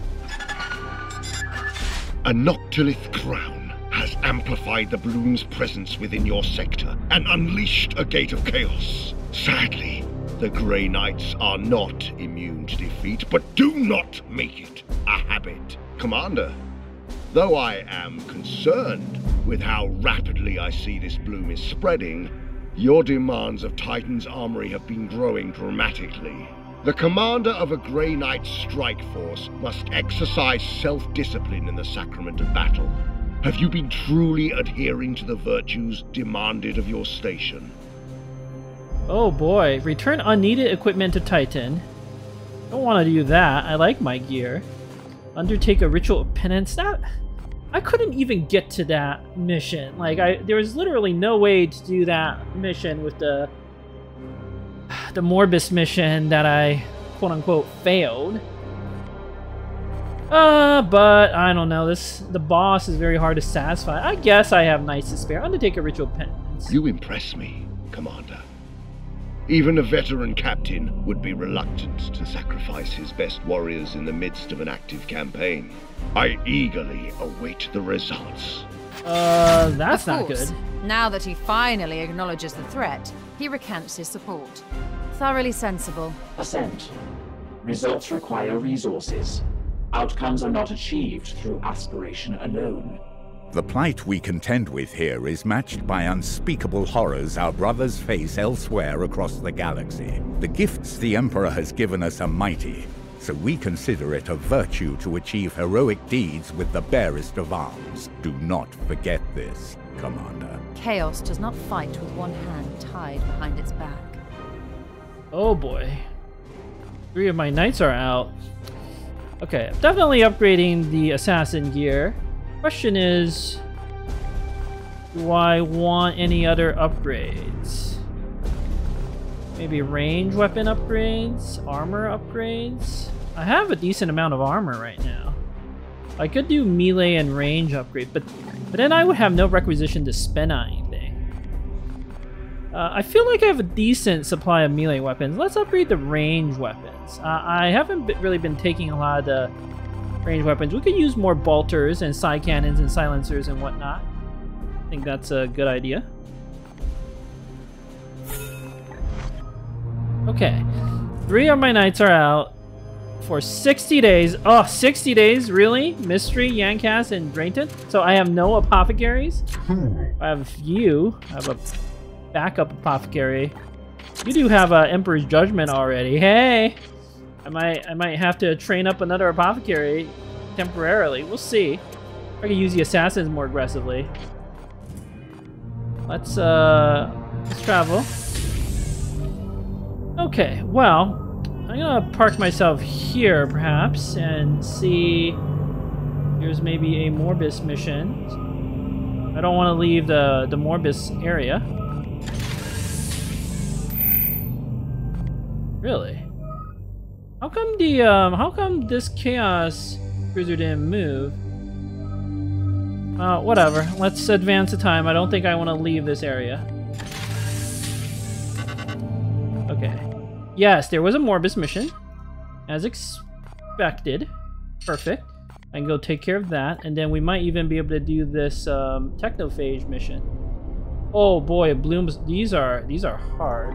Speaker 3: A Noctilith crown has amplified the bloom's presence within your sector and unleashed a gate of chaos. Sadly, the Grey Knights are not immune to defeat, but do not make it a habit. Commander, though I am concerned with how rapidly I see this bloom is spreading, your demands of Titan's armory have been growing dramatically. The commander of a Grey Knight strike force must exercise self-discipline in the sacrament of battle. Have you been truly adhering to the virtues demanded of your station?
Speaker 1: Oh boy, return unneeded equipment to Titan. Don't want to do that. I like my gear. Undertake a ritual of penance. That I couldn't even get to that mission. Like I, there was literally no way to do that mission with the the Morbus mission that I quote-unquote failed. Uh, but I don't know. This the boss is very hard to satisfy. I guess I have knights to spare. Undertake a ritual penance.
Speaker 3: You impress me, Commander. Even a veteran captain would be reluctant to sacrifice his best warriors in the midst of an active campaign. I eagerly await the results.
Speaker 1: Uh, that's
Speaker 7: of
Speaker 1: not
Speaker 7: course.
Speaker 1: good.
Speaker 7: Now that he finally acknowledges the threat, he recants his support. Thoroughly sensible.
Speaker 4: Assent. Results require resources. Outcomes are not achieved through aspiration alone.
Speaker 6: The plight we contend with here is matched by unspeakable horrors our brothers face elsewhere across the galaxy. The gifts the Emperor has given us are mighty, so we consider it a virtue to achieve heroic deeds with the barest of arms. Do not forget this, Commander.
Speaker 7: Chaos does not fight with one hand tied behind its back.
Speaker 1: Oh boy. Three of my knights are out. Okay, I'm definitely upgrading the assassin gear. Question is, do I want any other upgrades? Maybe range weapon upgrades? Armor upgrades? I have a decent amount of armor right now. I could do melee and range upgrade, but, but then I would have no requisition to spend on anything. Uh, I feel like I have a decent supply of melee weapons. Let's upgrade the range weapons. Uh, I haven't be- really been taking a lot of the range weapons. We could use more bolters and side cannons and silencers and whatnot. I think that's a good idea. Okay. Three of my knights are out for sixty days. Oh, sixty days? Really? Mystery, Yankas, and Drayton? So I have no apothecaries? I have you. I have a backup apothecary. You do have a Emperor's Judgment already. Hey! I might I might have to train up another apothecary temporarily. We'll see. I can use the assassins more aggressively. Let's uh let's travel. Okay, well, I'm gonna park myself here perhaps and see. Here's maybe a Morbus mission. I don't want to leave the the Morbus area. Really? How come the um? How come this Chaos Cruiser didn't move? Uh, whatever. Let's advance the time. I don't think I want to leave this area. Okay. Yes, there was a Morbus mission, as expected. Perfect. I can go take care of that, and then we might even be able to do this um, Technophage mission. Oh boy, blooms. These are these are hard.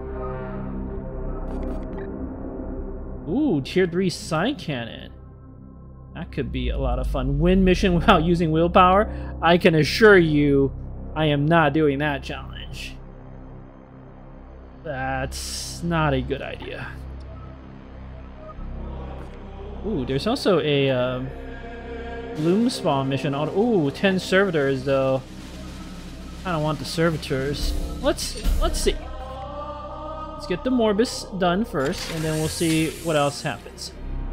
Speaker 1: Ooh, tier three side cannon. That could be a lot of fun. Win mission without using willpower. I can assure you, I am not doing that challenge. That's not a good idea. Ooh, there's also a um, Bloom Spawn mission. On ooh, ten servitors though. I don't want the servitors. Let's let's see. Let's get the Morbus done first, and then we'll see what else happens.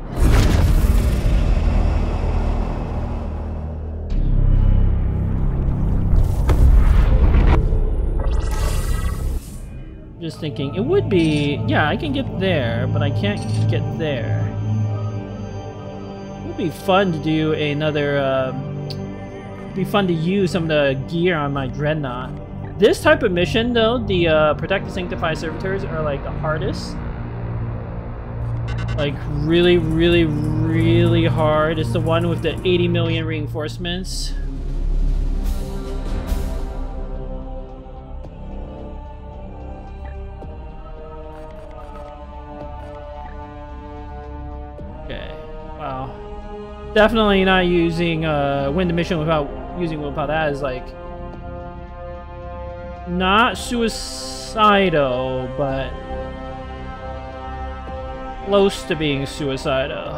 Speaker 1: Just thinking, it would be, yeah, I can get there, but I can't get there. It would be fun to do another, um, it'd be fun to use some of the gear on my Dreadnought. This type of mission, though, the uh, Protect the Sanctified Servitors are like the hardest. Like really, really, really hard. It's the one with the eighty million reinforcements. Okay, wow. Definitely not using uh, win the mission without using willpower. That is like not suicidal, but close to being suicidal.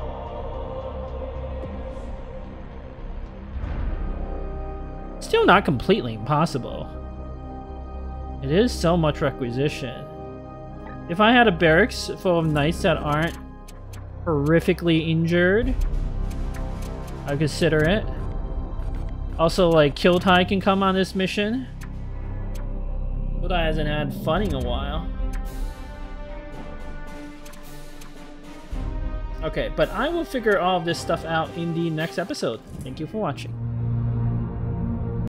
Speaker 1: Still not completely impossible. It is so much requisition. If I had a barracks full of knights that aren't horrifically injured, I'd consider it. Also, like, Kiltai can come on this mission. Kiltai hasn't had fun in a while. Okay, but I will figure all of this stuff out in the next episode. Thank you for watching.